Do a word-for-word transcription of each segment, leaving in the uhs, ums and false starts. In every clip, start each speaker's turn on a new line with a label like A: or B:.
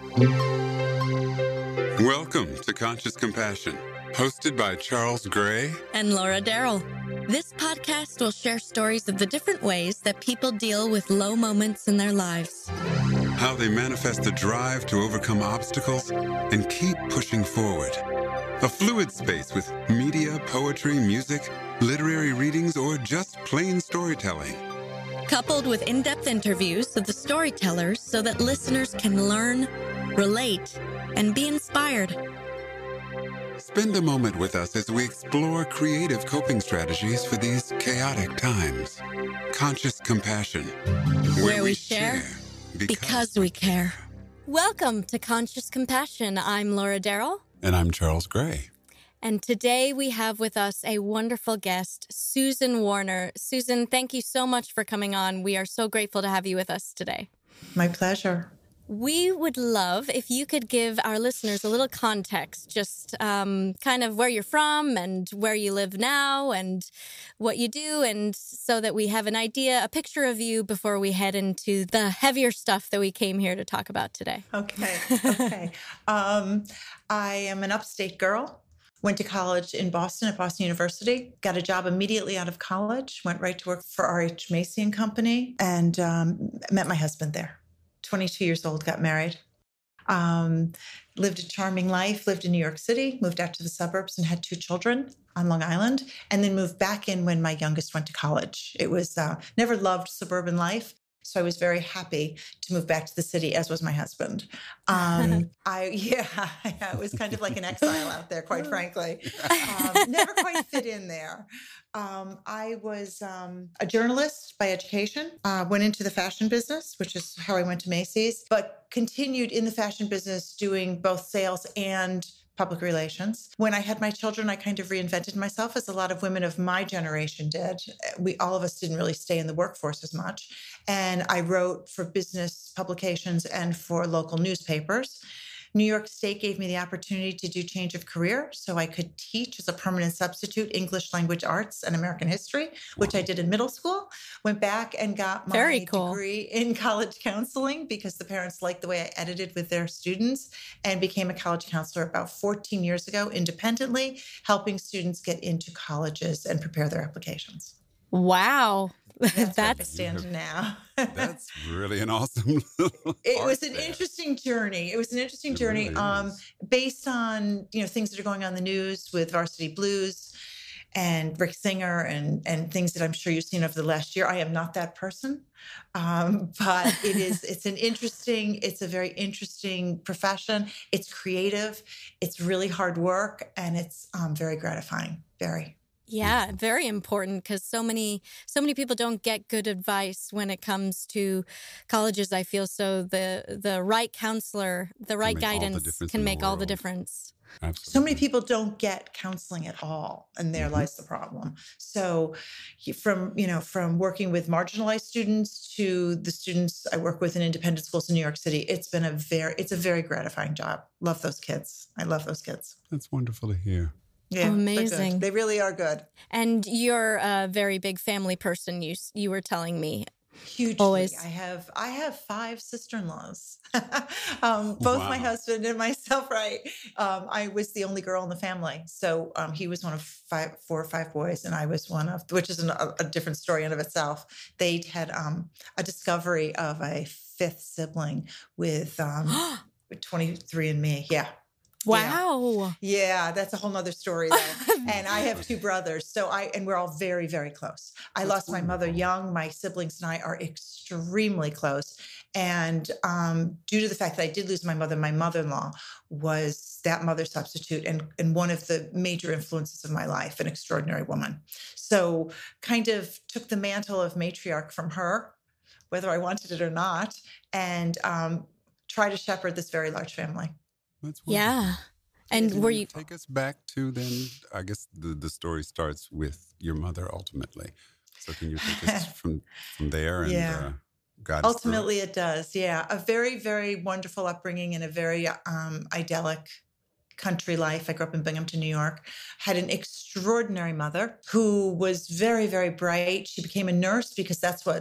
A: Welcome to Conscious Compassion, hosted by Charles Gray
B: and Laura Darrell. This podcast will share stories of the different ways that people deal with low moments in their lives.
A: How they manifest the drive to overcome obstacles and keep pushing forward. A fluid space with media, poetry, music, literary readings, or just plain storytelling.
B: Coupled with in-depth interviews of the storytellers so that listeners can learn, relate, and be inspired.
A: Spend a moment with us as we explore creative coping strategies for these chaotic times. Conscious Compassion,
B: where, where we, we share because, because we care. Welcome to Conscious Compassion. I'm Laura Darrell.
A: And I'm Charles Gray.
B: And today we have with us a wonderful guest, Susan Warner. Susan, thank you so much for coming on. We are so grateful to have you with us today.
C: My pleasure.
B: We would love if you could give our listeners a little context, just um, kind of where you're from and where you live now and what you do, and so that we have an idea, a picture of you before we head into the heavier stuff that we came here to talk about today.
C: Okay, okay. um, I am an upstate girl. Went to college in Boston at Boston University, got a job immediately out of college, went right to work for R H Macy and Company, and um, met my husband there. twenty-two years old, got married, um, lived a charming life, lived in New York City, moved out to the suburbs and had two children on Long Island, and then moved back in when my youngest went to college. It was, uh, never loved suburban life. So I was very happy to move back to the city, as was my husband. Um, I, yeah, yeah, it was kind of like an exile out there, quite frankly. Um, never quite fit in there. Um, I was um, a journalist by education, uh, went into the fashion business, which is how I went to Macy's, but continued in the fashion business doing both sales and public relations. When I had my children, I kind of reinvented myself, as a lot of women of my generation did. We, all of us didn't really stay in the workforce as much. And I wrote for business publications and for local newspapers. New York State gave me the opportunity to do change of career, so I could teach as a permanent substitute English language arts and American history, which I did in middle school. Went back and got my
B: Very cool.
C: degree in college counseling because the parents liked the way I edited with their students, and became a college counselor about fourteen years ago, independently, helping students get into colleges and prepare their applications.
B: Wow.
C: That's,
B: That's
C: where I stand now.
A: That's really an awesome
C: It was an
A: there.
C: interesting journey. It was an interesting
A: It
C: journey
A: really
C: um, based on, you know, things that are going on in the news with Varsity Blues and Rick Singer and, and things that I'm sure you've seen over the last year. I am not that person, um, but it is, it's an interesting, it's a very interesting profession. It's creative. It's really hard work, and it's um, very gratifying. Very.
B: Yeah, very important, because so many so many people don't get good advice when it comes to colleges, I feel. So the the right counselor, the right guidance can make all the difference.
A: Absolutely.
C: So many people don't get counseling at all, and there mm-hmm. lies the problem. So from, you know, from working with marginalized students to the students I work with in independent schools in New York City, it's been a very, it's a very gratifying job. Love those kids. I love those kids.
A: That's wonderful to hear.
C: Yeah,
B: amazing.
C: They really are good.
B: And you're a very big family person, you you were telling me.
C: Hugely.
B: Always.
C: I have I have five sister-in-laws. um, both wow. my husband and myself, right? Um, I was the only girl in the family. So um, he was one of five, four or five boys, and I was one of, which is an, a, a different story in of itself. They had um, a discovery of a fifth sibling with um, twenty-three and me. Yeah.
B: Wow.
C: Yeah. yeah, that's a whole nother story though. And I have two brothers. So I, and we're all very, very close. I that's lost wonderful. my mother young. My siblings and I are extremely close. And um, due to the fact that I did lose my mother, my mother-in-law was that mother substitute and, and one of the major influences of my life, an extraordinary woman. So kind of took the mantle of matriarch from her, whether I wanted it or not, and um, try to shepherd this very large family.
A: That's wonderful.
B: Yeah. And
A: Can
B: were
A: you
B: you
A: take us back to then? I guess the, the story starts with your mother ultimately. So can you take us from from there and
C: yeah.
A: uh, guide us
C: Ultimately, it does. Yeah, a very very wonderful upbringing and a very um, idyllic country life. I grew up in Binghamton, New York. Had an extraordinary mother who was very very bright. She became a nurse because that's what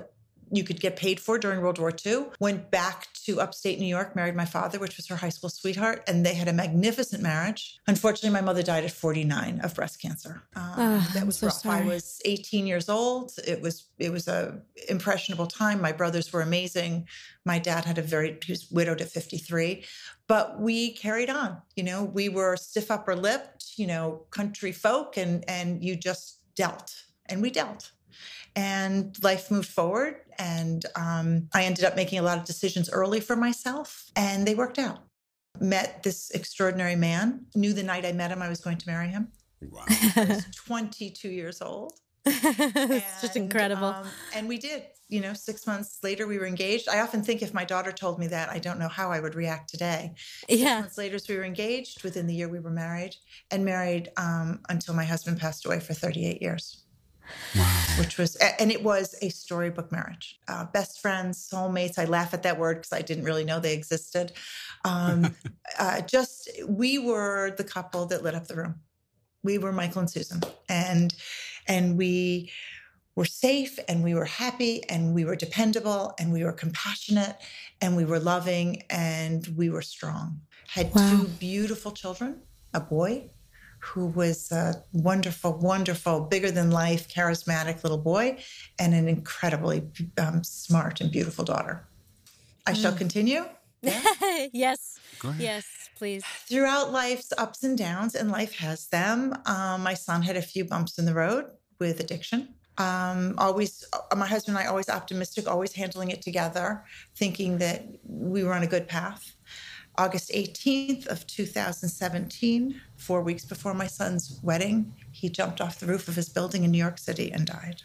C: you could get paid for during World War Two. Went back to upstate New York, married my father, which was her high school sweetheart, and they had a magnificent marriage. Unfortunately, my mother died at forty-nine of breast cancer. Um,
B: oh,
C: that
B: I'm
C: was
B: so
C: rough.
B: sorry.
C: I was eighteen years old. It was it was a impressionable time. My brothers were amazing. My dad had a very he was widowed at fifty-three, but we carried on. You know, we were stiff upper lipped. You know, country folk, and and you just dealt, and we dealt. And life moved forward. And um, I ended up making a lot of decisions early for myself, and they worked out. Met this extraordinary man, knew the night I met him I was going to marry him.
A: Wow.
C: I was twenty-two years old.
B: It's just incredible.
C: Um, and we did, you know, six months later, we were engaged. I often think if my daughter told me that, I don't know how I would react today. Six
B: Yeah.
C: months later, we were engaged. Within the year, we were married and married um, until my husband passed away for thirty-eight years.
A: Wow.
C: Which was, and it was a storybook marriage. Uh, best friends, soulmates. I laugh at that word because I didn't really know they existed. Um, uh, just, we were the couple that lit up the room. We were Michael and Susan, and and we were safe, and we were happy, and we were dependable, and we were compassionate, and we were loving, and we were strong. Had
B: Wow.
C: two beautiful children, a boy who was a wonderful, wonderful, bigger than life, charismatic little boy, and an incredibly um, smart and beautiful daughter. I mm. shall continue.
B: Yeah? Yes.
A: Go ahead.
B: Yes, please.
C: Throughout life's ups and downs, and life has them, um, my son had a few bumps in the road with addiction. Um, always, my husband and I always optimistic, always handling it together, thinking that we were on a good path. August eighteenth of two thousand seventeen, four weeks before my son's wedding, he jumped off the roof of his building in New York City and died.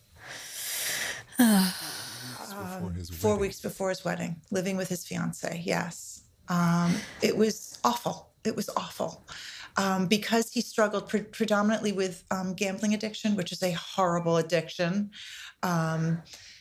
C: um, four weeks before his wedding, living with his fiance. Yes. Um, it was awful. It was awful. Um, because he struggled pre- predominantly with um, gambling addiction, which is a horrible addiction. Um,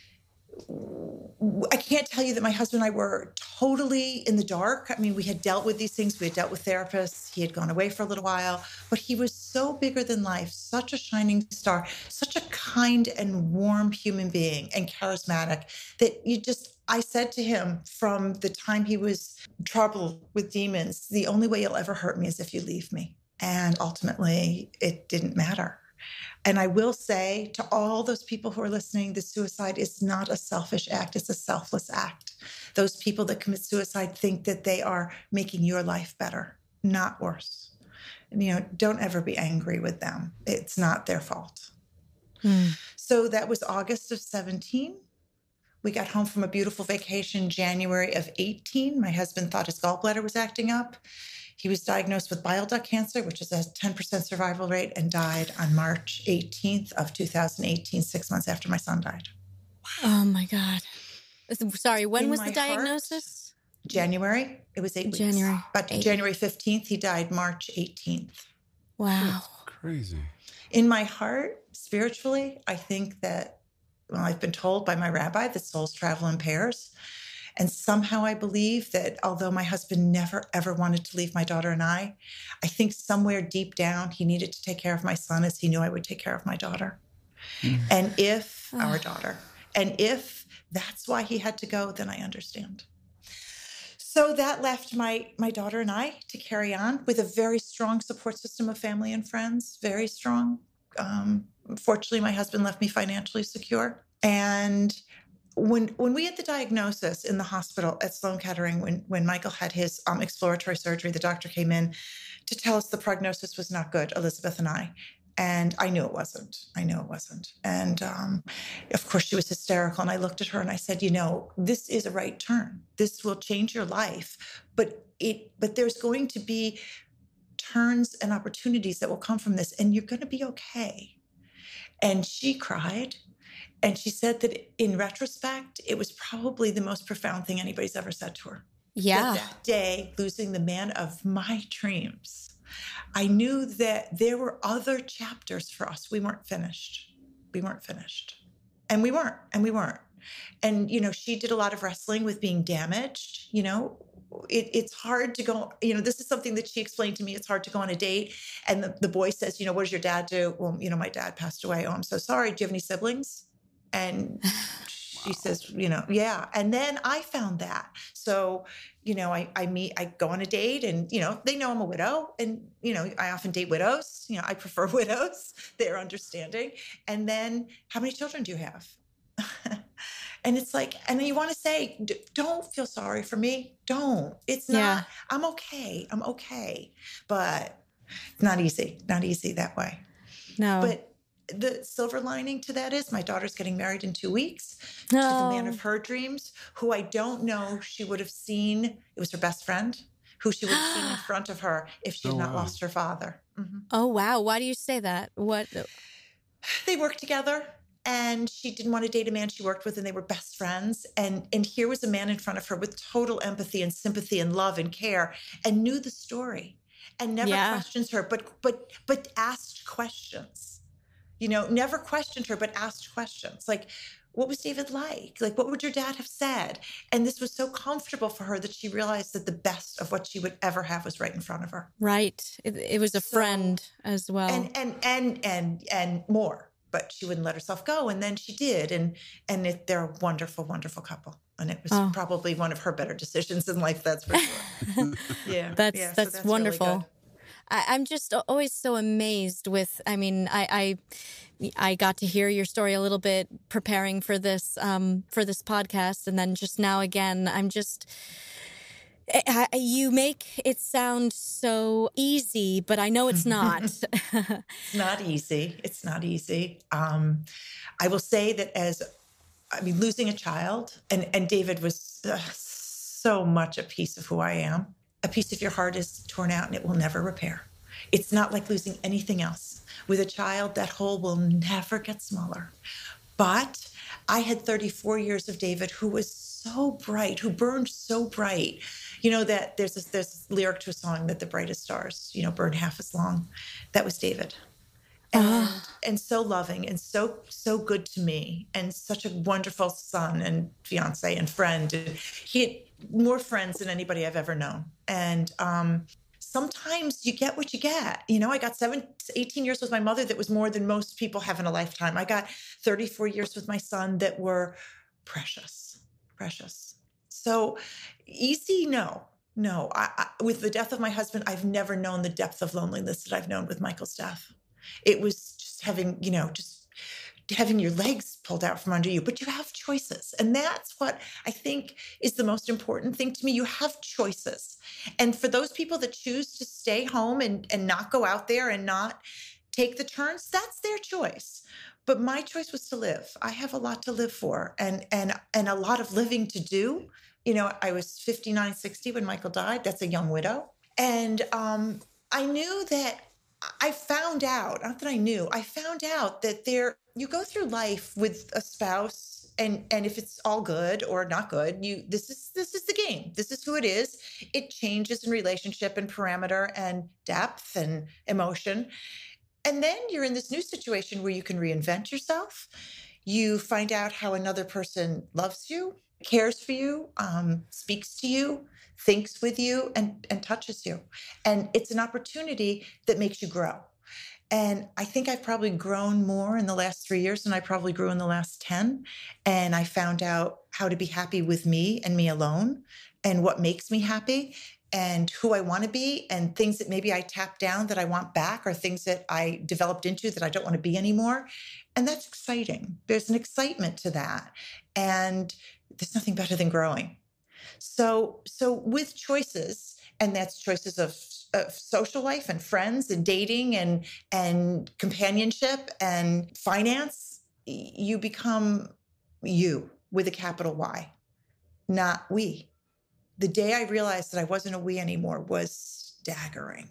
C: I can't tell you that my husband and I were totally in the dark. I mean, we had dealt with these things. We had dealt with therapists. He had gone away for a little while, but he was so bigger than life, such a shining star, such a kind and warm human being and charismatic that you just, I said to him from the time he was troubled with demons, the only way you'll ever hurt me is if you leave me. And ultimately, it didn't matter. And I will say to all those people who are listening, the suicide is not a selfish act. It's a selfless act. Those people that commit suicide think that they are making your life better, not worse. And, you know, don't ever be angry with them. It's not their fault. Hmm. So that was August of seventeen. We got home from a beautiful vacation, January of eighteen. My husband thought his gallbladder was acting up. He was diagnosed with bile duct cancer, which is a ten percent survival rate, and died on March eighteenth of two thousand eighteen, six months after my son died.
B: Oh, my God. Sorry, when
C: In
B: was the
C: my
B: diagnosis?
C: Heart, January. It was eight
B: January.
C: weeks. But
B: eight.
C: January fifteenth, he died March eighteenth.
B: Wow.
A: That's crazy.
C: In my heart, spiritually, I think that, well, I've been told by my rabbi that souls travel in pairs. And somehow I believe that although my husband never, ever wanted to leave my daughter and I, I think somewhere deep down he needed to take care of my son as he knew I would take care of my daughter. Mm-hmm. And if, our daughter, and if that's why he had to go, then I understand. So that left my, my daughter and I to carry on with a very strong support system of family and friends, very strong. Um, fortunately, my husband left me financially secure. And When when we had the diagnosis in the hospital at Sloan Kettering, when, when Michael had his um, exploratory surgery, the doctor came in to tell us the prognosis was not good, Elizabeth and I. And I knew it wasn't. I knew it wasn't. And um, of course, she was hysterical. And I looked at her and I said, you know, this is a right turn. This will change your life. But it but there's going to be turns and opportunities that will come from this. And you're going to be okay. And she cried. And she said that in retrospect, it was probably the most profound thing anybody's ever said to her.
B: Yeah.
C: That, that day, losing the man of my dreams, I knew that there were other chapters for us. We weren't finished. We weren't finished. And we weren't. And we weren't. And, you know, she did a lot of wrestling with being damaged. You know, it, it's hard to go, you know, this is something that she explained to me. It's hard to go on a date. And the, the boy says, you know, what does your dad do? Well, you know, my dad passed away. Oh, I'm so sorry. Do you have any siblings? And She says, you know, yeah. And then I found that. So, you know, I, I meet, I go on a date and, you know, they know I'm a widow and, you know, I often date widows. You know, I prefer widows. They're understanding. And then how many children do you have? And it's like, and you want to say, don't feel sorry for me. Don't. It's not, yeah. I'm okay. I'm okay. But it's not easy. Not easy that way.
B: No.
C: But the silver lining to that is my daughter's getting married in two weeks no. to the man of her dreams, who I don't know she would have seen. It was her best friend who she would have seen in front of her if she had oh, not wow. lost her father. Mm-hmm.
B: Oh, wow. Why do you say that? What?
C: They worked together. And she didn't want to date a man she worked with, and they were best friends. And and here was a man in front of her with total empathy and sympathy and love and care, and knew the story, and never yeah. questions her, but but but asked questions. You know, never questioned her, but asked questions. Like, what was David like? Like, what would your dad have said? And this was so comfortable for her that she realized that the best of what she would ever have was right in front of her.
B: Right. It, it was a so, friend as well.
C: And and and and and more. But she wouldn't let herself go. And then she did. And and it, they're a wonderful, wonderful couple. And it was oh. probably one of her better decisions in life, that's for sure. yeah.
B: That's
C: yeah,
B: that's,
C: so that's
B: wonderful.
C: Really
B: I, I'm just always so amazed with, I mean, I, I I got to hear your story a little bit preparing for this um, for this podcast. And then just now again, I'm just... I, you make it sound so easy, but I know it's not.
C: It's not easy. It's not easy. Um, I will say that as, I mean, losing a child, and, and David was uh, so much a piece of who I am. A piece of your heart is torn out and it will never repair. It's not like losing anything else. With a child, that hole will never get smaller. But I had thirty-four years of David who was so bright, who burned so bright. You know that there's this, there's this lyric to a song that the brightest stars, you know, burn half as long. That was David. And, uh. and so loving and so, so good to me, and such a wonderful son and fiance and friend. And he had more friends than anybody I've ever known. And um, sometimes you get what you get. You know, I got seven, eighteen years with my mother that was more than most people have in a lifetime. I got thirty-four years with my son that were precious, precious. So easy, no, no. I, I, with the death of my husband, I've never known the depth of loneliness that I've known with Michael's death. It was just having, you know, just having your legs pulled out from under you, but you have choices. And that's what I think is the most important thing to me. You have choices. And for those people that choose to stay home and, and not go out there and not take the turns, that's their choice. But my choice was to live. I have a lot to live for, and and and a lot of living to do. You know, I was fifty-nine, sixty when Michael died. That's a young widow. And um, I knew that I found out, not that I knew, I found out that there, you go through life with a spouse, and and if it's all good or not good, you this is this is the game. This is who it is. It changes in relationship and parameter and depth and emotion. And then you're in this new situation where you can reinvent yourself. You find out how another person loves you, cares for you, um, speaks to you, thinks with you, and, and touches you. And it's an opportunity that makes you grow. And I think I've probably grown more in the last three years than I probably grew in the last ten. And I found out how to be happy with me and me alone, and what makes me happy, and who I want to be, and things that maybe I tapped down that I want back, or things that I developed into that I don't want to be anymore. And that's exciting. There's an excitement to that. And there's nothing better than growing. So, so with choices, and that's choices of, of social life and friends and dating and, and companionship and finance, you become you with a capital Y, not we. The day I realized that I wasn't a we anymore was staggering.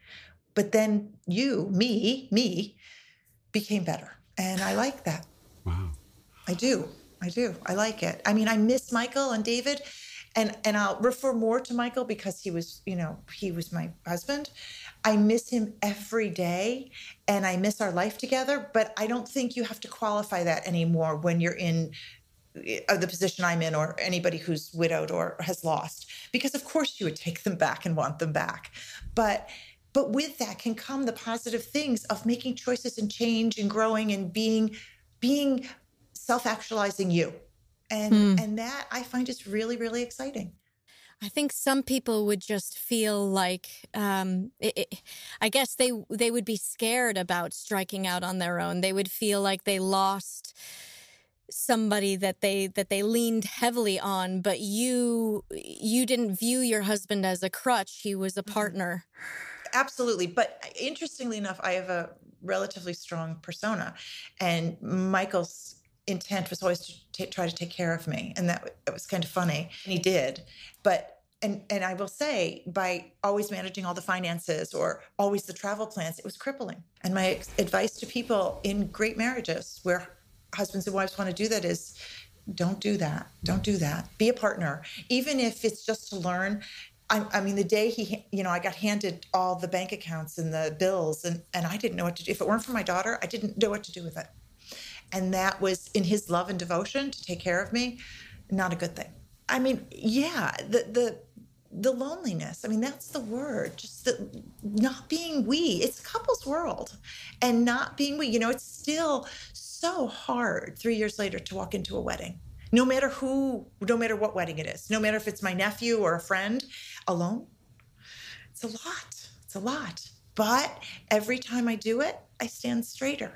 C: But then you, me, me, became better. And I like that.
A: Wow.
C: I do. I do. I like it. I mean, I miss Michael and David, and, and I'll refer more to Michael because he was, you know, he was my husband. I miss him every day, and I miss our life together, but I don't think you have to qualify that anymore when you're in the position I'm in, or anybody who's widowed or has lost, because of course you would take them back and want them back. But but with that can come the positive things of making choices and change and growing and being being self-actualizing you. And,
B: Hmm.
C: and that I find is really, really exciting.
B: I think some people would just feel like, um, it, it, I guess they they would be scared about striking out on their own. They would feel like they lost somebody that they that they leaned heavily on. But you you didn't view your husband as a crutch. He was a partner.
C: Absolutely. But interestingly enough, I have a relatively strong persona, and Michael's intent was always to t- try to take care of me. And that, that was kind of funny. And he did. But, and, and I will say, by always managing all the finances or always the travel plans, it was crippling. And my ex- advice to people in great marriages where husbands and wives want to do that is, don't do that. Don't do that. Be a partner. Even if it's just to learn. I, I mean, the day he, you know, I got handed all the bank accounts and the bills, and, and I didn't know what to do. If it weren't for my daughter, I didn't know what to do with it. And that was in his love and devotion to take care of me, not a good thing. I mean, yeah, the the the loneliness. I mean, that's the word. Just the not being we. It's a couple's world, and not being we. You know, it's still so hard three years later to walk into a wedding. No matter who, no matter what wedding it is, no matter if it's my nephew or a friend, alone. It's a lot. It's a lot. But every time I do it, I stand straighter.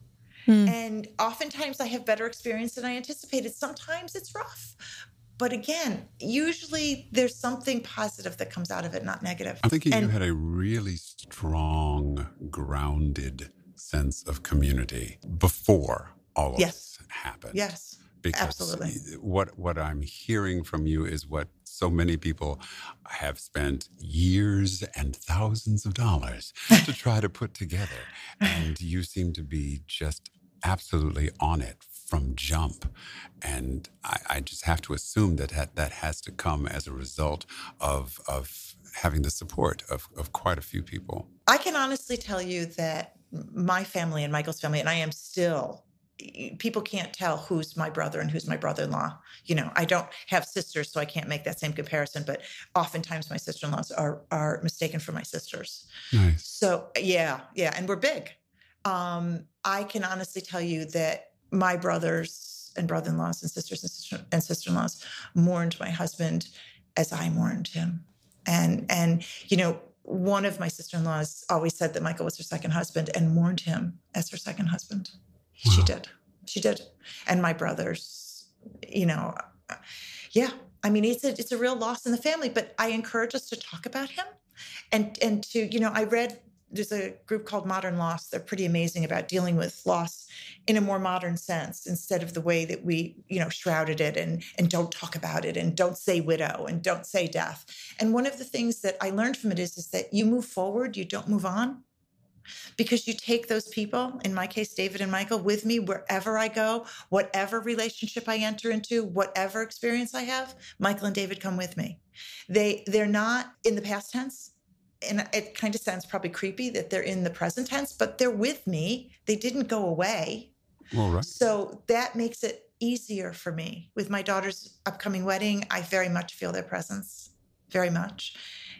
C: Mm. And oftentimes I have better experience than I anticipated. Sometimes it's rough. But again, usually there's something positive that comes out of it, not negative.
A: I'm thinking
C: and,
A: you had a really strong, grounded sense of community before all of
C: yes.
A: this happened.
C: Yes.
A: Because
C: absolutely.
A: what what I'm hearing from you is what so many people have spent years and thousands of dollars to try to put together. And you seem to be just absolutely on it from jump. And I, I just have to assume that ha- that has to come as a result of of having the support of, of quite a few people.
C: I can honestly tell you that my family and Michael's family, and I am still, people can't tell who's my brother and who's my brother-in-law. You know, I don't have sisters, so I can't make that same comparison, but oftentimes my sister-in-laws are are mistaken for my sisters.
A: Nice.
C: So yeah, yeah, and we're big. Um, I can honestly tell you that my brothers and brother-in-laws and sisters and, sister, and sister-in-laws mourned my husband as I mourned him. And, and you know, one of my sister-in-laws always said that Michael was her second husband and mourned him as her second husband. Wow. She did. She did. And my brothers, you know, yeah. I mean, it's a, it's a real loss in the family, but I encourage us to talk about him and, and to, you know, I read, there's a group called Modern Loss. They're pretty amazing about dealing with loss in a more modern sense, instead of the way that we, you know, shrouded it and, and don't talk about it and don't say widow and don't say death. And one of the things that I learned from it is, is that you move forward, you don't move on. Because you take those people, in my case, David and Michael, with me wherever I go, whatever relationship I enter into, whatever experience I have, Michael and David come with me. They, they're not in the past tense. And it kind of sounds probably creepy that they're in the present tense, but they're with me. They didn't go away.
A: All right.
C: So that makes it easier for me. With my daughter's upcoming wedding, I very much feel their presence, very much.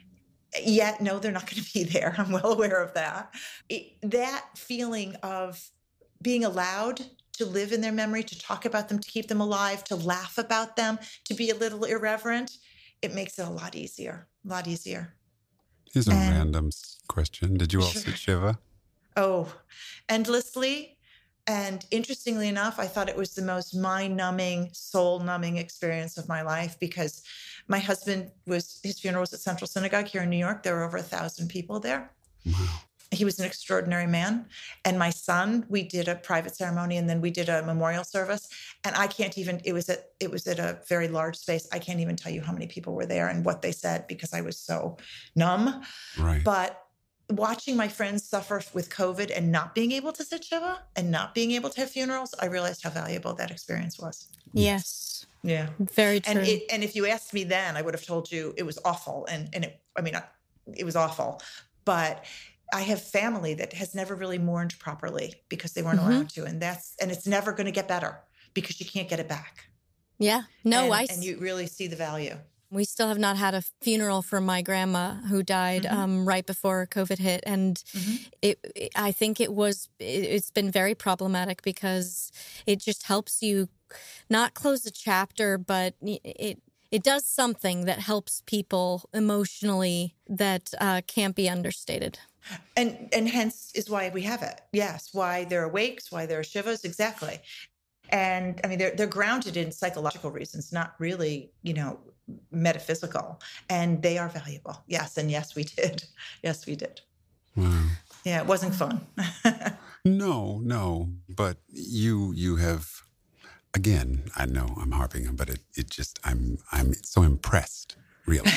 C: Yet, no, they're not going to be there. I'm well aware of that. It, that feeling of being allowed to live in their memory, to talk about them, to keep them alive, to laugh about them, to be a little irreverent, it makes it a lot easier, a lot easier.
A: Here's a
C: and,
A: random question. Did you all
C: sure.
A: sit Shiva?
C: Oh, endlessly. And interestingly enough, I thought it was the most mind-numbing, soul-numbing experience of my life, because my husband was, his funeral was at Central Synagogue here in New York. There were over a thousand people there.
A: Wow.
C: He was an extraordinary man. And my son, we did a private ceremony and then we did a memorial service. And I can't even, it was at, it was at a very large space. I can't even tell you how many people were there and what they said, because I was so numb.
A: Right.
C: But watching my friends suffer with COVID and not being able to sit Shiva and not being able to have funerals, I realized how valuable that experience was.
B: Yes.
C: Yeah.
B: Very true.
C: And it, and if you asked me then, I would have told you it was awful. And, and it, I mean, it was awful, but I have family that has never really mourned properly because they weren't mm-hmm. allowed to. And that's, and it's never going to get better because you can't get it back.
B: Yeah. No,
C: and,
B: I,
C: and you really see the value.
B: We still have not had a funeral for my grandma who died mm-hmm. um, right before COVID hit. And mm-hmm. it, it, I think it was, it, it's been very problematic because it just helps you not close the chapter, but it it does something that helps people emotionally that uh, can't be understated.
C: And and hence is why we have it. Yes, why there are wakes, why there are shivas, exactly. And I mean, they're they're grounded in psychological reasons, not really, you know, metaphysical. And they are valuable. Yes, and yes, we did. Yes, we did.
A: Wow.
C: Yeah, it wasn't fun.
A: no, no. But you you have, again, I know I'm harping on, but it, it just, I'm I'm so impressed, really.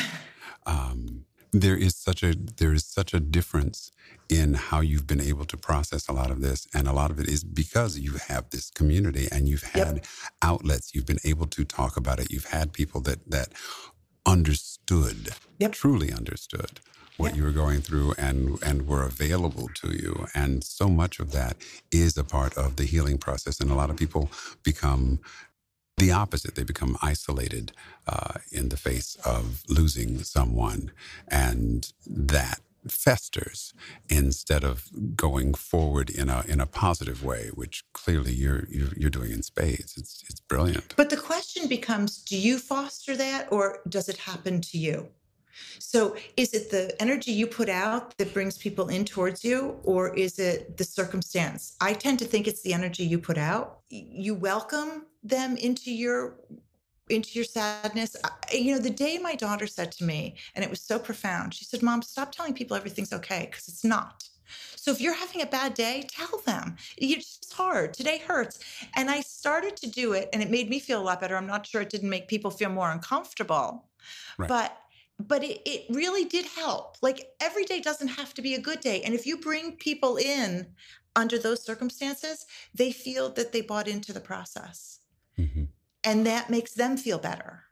A: um, there is such a there is such a difference in how you've been able to process a lot of this, and a lot of it is because you have this community and you've had yep. outlets. You've been able to talk about it. You've had people that that understood, yep. truly understood what yep. you were going through and and were available to you. And so much of that is a part of the healing process. And a lot of people become the opposite. They become isolated uh, in the face of losing someone, and that festers instead of going forward in a in a positive way, which clearly you're you're, you're doing in spades. It's it's brilliant.
C: But the question becomes: do you foster that, or does it happen to you? So is it the energy you put out that brings people in towards you, or is it the circumstance? I tend to think it's the energy you put out. You welcome them into your into your sadness. I, you know, the day my daughter said to me, and it was so profound, she said, "Mom, stop telling people everything's okay, because it's not. So if you're having a bad day, tell them. It's just hard. Today hurts." And I started to do it, and it made me feel a lot better. I'm not sure it didn't make people feel more uncomfortable, right. but But it, it really did help. Like, every day doesn't have to be a good day. And if you bring people in under those circumstances, they feel that they bought into the process. Mm-hmm. And that makes them feel better.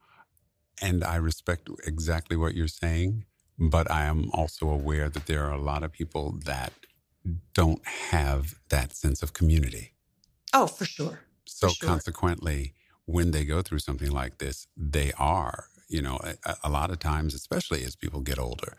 A: And I respect exactly what you're saying, but I am also aware that there are a lot of people that don't have that sense of community.
C: Oh, for sure.
A: So
C: for sure.
A: Consequently, when they go through something like this, they are, you know, a, a lot of times, especially as people get older,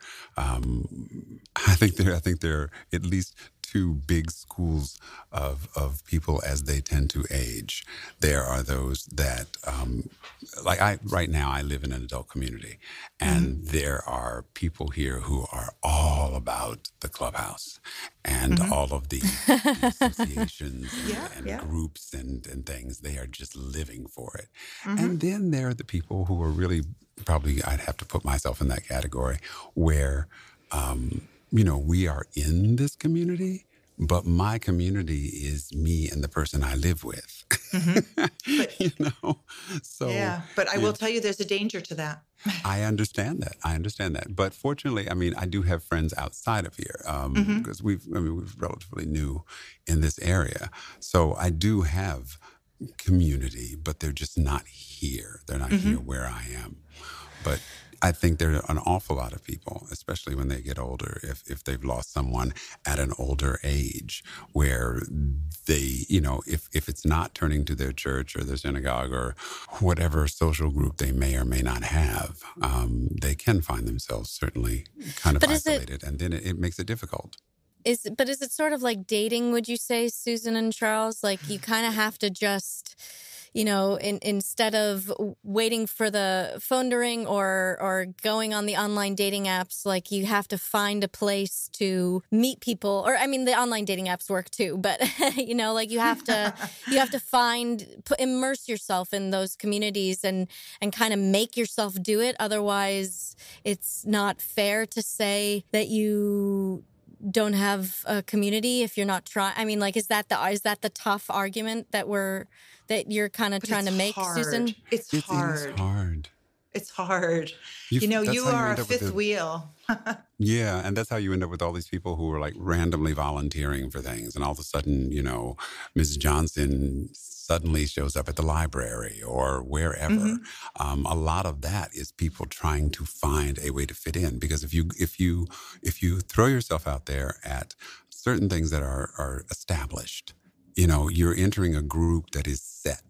A: um, I think there, I think there are at least two big schools of of people as they tend to age. There are those that, um, like I, right now, I live in an adult community, and mm-hmm. there are people here who are all about the clubhouse and mm-hmm. all of the, the associations and,
C: yeah,
A: and
C: yeah.
A: groups and, and things. They are just living for it.
C: Mm-hmm.
A: And then there are the people who are really, probably I'd have to put myself in that category, where, um, you know, we are in this community, but my community is me and the person I live with. Mm-hmm. But, you know, so
C: yeah. But I will tell you, there's a danger to that.
A: I understand that. I understand that. But fortunately, I mean, I do have friends outside of here um, mm-hmm. because we've, I mean, we're relatively new in this area. So I do have community, but they're just not here. They're not mm-hmm. here where I am. But I think there are an awful lot of people, especially when they get older, if, if they've lost someone at an older age, where they, you know, if, if it's not turning to their church or their synagogue or whatever social group they may or may not have, um, they can find themselves certainly kind of but isolated, it, and then it, it makes it difficult.
B: Is but is it sort of like dating, would you say, Susan and Charles? Like, you kind of have to just, you know, in, instead of waiting for the phone to ring or or going on the online dating apps, like, you have to find a place to meet people. Or, I mean, the online dating apps work too, but, you know, like, you have to you have to find, put, immerse yourself in those communities and, and kind of make yourself do it. Otherwise, it's not fair to say that you don't have a community if you're not trying. I mean, like, is that the is that the tough argument that we're that you're kind of trying to make,
C: hard.
B: Susan?
C: It's
A: it,
C: hard.
A: It is hard.
C: It's hard.
A: You've,
C: you know, you are
A: you
C: a fifth the, wheel.
A: Yeah, and that's how you end up with all these people who are like randomly volunteering for things, and all of a sudden, you know, Miz Johnson suddenly shows up at the library or wherever. Mm-hmm. Um, a lot of that is people trying to find a way to fit in, because if you if you if you throw yourself out there at certain things that are are established, you know, you're entering a group that is set.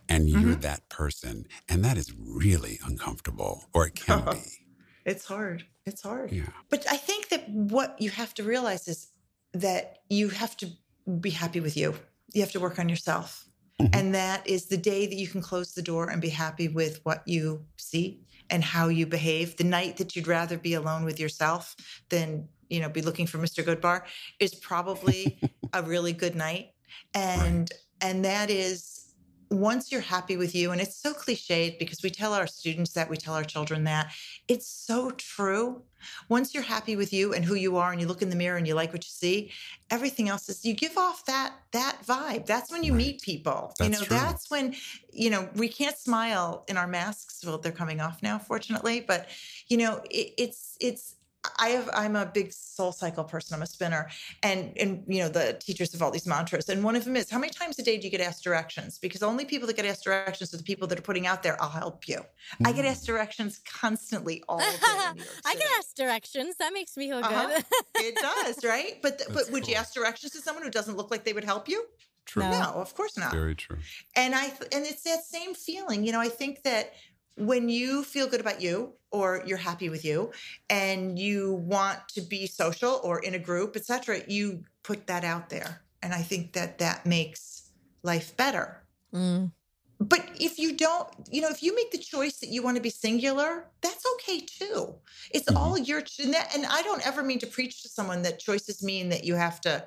A: and you're
C: Mm-hmm.
A: that person. And that is really uncomfortable, or it can be.
C: It's hard. It's hard.
A: Yeah.
C: But I think that what you have to realize is that you have to be happy with you. You have to work on yourself. Mm-hmm. And that is the day that you can close the door and be happy with what you see and how you behave. The night that you'd rather be alone with yourself than, you know, be looking for Mister Goodbar is probably a really good night. And, right. and that is, once you're happy with you, and it's so cliched because we tell our students that, we tell our children that, it's so true. Once you're happy with you and who you are, and you look in the mirror and you like what you see, everything else is, you give off that, that vibe. That's when you right. meet people. That's you know, true. That's when, you know, we can't smile in our masks. Well, they're coming off now, fortunately, but you know, it, it's, it's, I have, I'm a big soul cycle person. I'm a spinner. And, and, you know, the teachers have all these mantras. And one of them is, how many times a day do you get asked directions? Because only people that get asked directions are the people that are putting out there, I'll help you. Mm. I get asked directions constantly all day. In New York
B: I get asked directions. That makes me feel uh-huh. good.
C: It does, right? But, but would cool. you ask directions to someone who doesn't look like they would help you?
A: True.
C: No, of course not.
A: Very true.
C: And I, and it's that same feeling, you know, I think that when you feel good about you, or you're happy with you, and you want to be social or in a group, et cetera, you put that out there. And I think that that makes life better. Mm. But if you don't, you know, if you make the choice that you want to be singular, that's okay too. It's mm-hmm. all your, and, that, and I don't ever mean to preach to someone that choices mean that you have to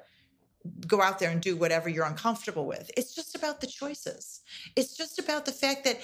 C: go out there and do whatever you're uncomfortable with. It's just about the choices. It's just about the fact that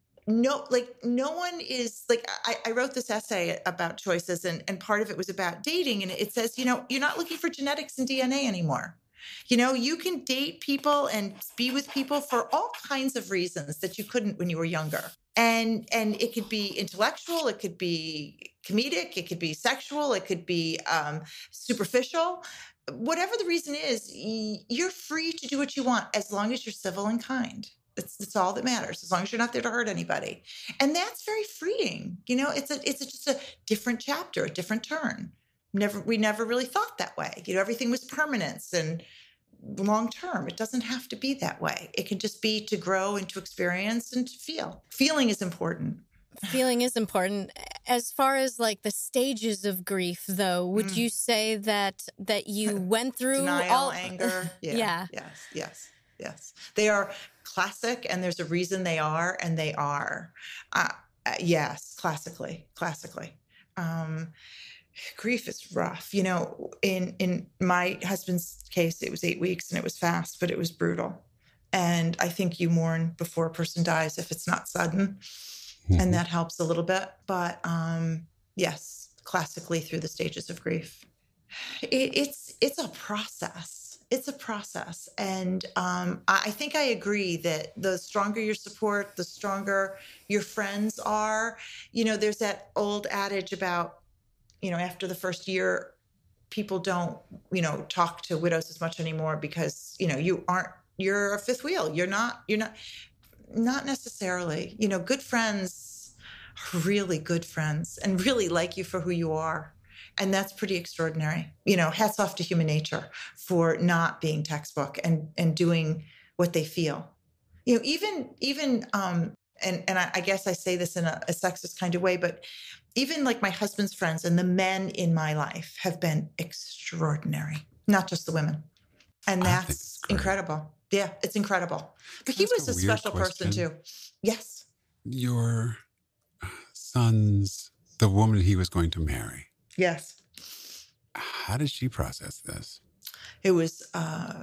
C: no, like no one is like, I, I wrote this essay about choices, and, and part of it was about dating. And it says, you know, you're not looking for genetics and D N A anymore. You know, you can date people and be with people for all kinds of reasons that you couldn't when you were younger. And, and it could be intellectual, it could be comedic, it could be sexual, it could be um, superficial. Whatever the reason is, you're free to do what you want as long as you're civil and kind. It's, it's all that matters, as long as you're not there to hurt anybody. And that's very freeing. You know, it's a, it's a, just a different chapter, a different turn. Never, we never really thought that way. You know, everything was permanence and long-term. It doesn't have to be that way. It can just be to grow and to experience and to feel. Feeling is important.
B: Feeling is important. As far as like the stages of grief, though, would mm. you say that, that you went through
C: denial,
B: all
C: anger? Yeah.
B: yeah.
C: Yes. Yes. Yes. They are classic, and there's a reason they are, and they are. Uh, uh, yes, classically, classically. Um, grief is rough. You know, in, in my husband's case, it was eight weeks and it was fast, but it was brutal. And I think you mourn before a person dies if it's not sudden. Mm-hmm. And that helps a little bit. But um, yes, classically through the stages of grief. It, it's it's a process. It's a process. And um, I think I agree that the stronger your support, the stronger your friends are. You know, there's that old adage about, you know, after the first year, people don't, you know, talk to widows as much anymore because, you know, you aren't, you're a fifth wheel. You're not, you're not, not necessarily, you know, good friends are really good friends and really like you for who you are. And that's pretty extraordinary. You know, hats off to human nature for not being textbook and, and doing what they feel. You know, even, even, um, and, and I, I guess I say this in a, a sexist kind of way, but even like my husband's friends and the men in my life have been extraordinary, not just the women. And that's incredible. Yeah, it's incredible. But he was a, a special question. person too. Yes.
A: Your son's, the woman he was going to marry.
C: Yes.
A: How did she process this?
C: It was uh,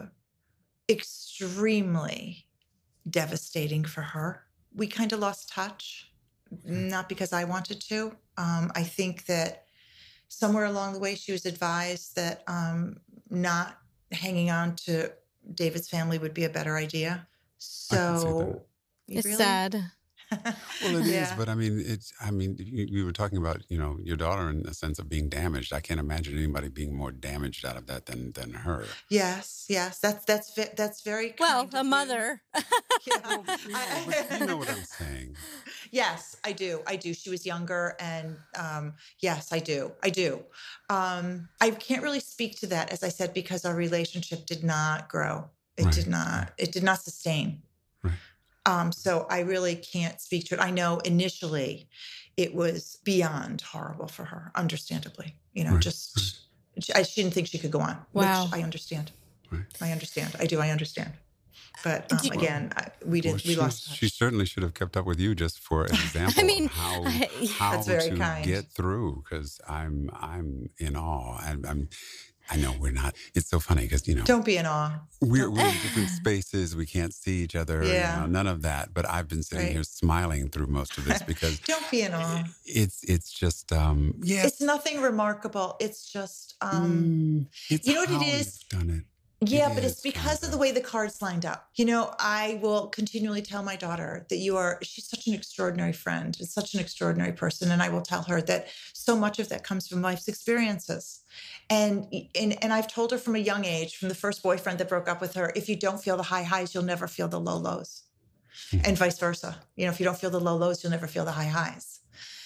C: extremely devastating for her. We kind of lost touch, not because I wanted to. Um, I think that somewhere along the way, she was advised that um, not hanging on to David's family would be a better idea. So
B: it's
C: really?
B: sad.
A: Well, it yeah. is, but I mean, it's, I mean, you, you were talking about, you know, your daughter in the sense of being damaged. I can't imagine anybody being more damaged out of that than, than her.
C: Yes, yes. That's, that's, that's very
B: Well, a
C: you.
B: mother.
A: Yeah. Well, yeah, but you know what I'm saying.
C: Yes, I do. I do. She was younger and, um, yes, I do. I do. Um, I can't really speak to that, as I said, because our relationship did not grow. It right. did not, it did not sustain.
A: Right.
C: Um, so I really can't speak to it. I know initially it was beyond horrible for her, understandably. You know,
A: Right.
C: just she, I, she didn't think she could go on,
B: Wow.
C: which I understand.
A: Right.
C: I understand. I do. I understand. But um,
B: Do-
C: again, I, we did.
A: Well,
C: we
A: she,
C: lost touch.
A: she certainly should have kept up with you just for an example
B: mean,
A: of how
B: I-
A: how
C: That's very
A: to
C: kind.
A: get through. Because I'm I'm in awe, and I'm I know we're not. It's so funny because you know
C: Don't be in awe.
A: we're we're in different spaces. We can't see each other.
C: Yeah.
A: You know, none of that. But I've been sitting
C: Right.
A: here smiling through most of this because
C: Don't be in awe.
A: it's it's just um yeah.
C: It's nothing remarkable. It's just um,
A: mm, it's
C: you know what it
A: how
C: is?
A: you've done it.
C: Yeah,
A: It
C: but it's
A: is
C: because
A: kind
C: of the way the cards lined up. You know, I will continually tell my daughter that you are, she's such an extraordinary friend, it's such an extraordinary person. And I will tell her that so much of that comes from life's experiences. And, and, and I've told her from a young age, from the first boyfriend that broke up with her, if you don't feel the high highs, you'll never feel the low lows.
A: Mhm.
C: And vice versa. You know, if you don't feel the low lows, you'll never feel the high highs.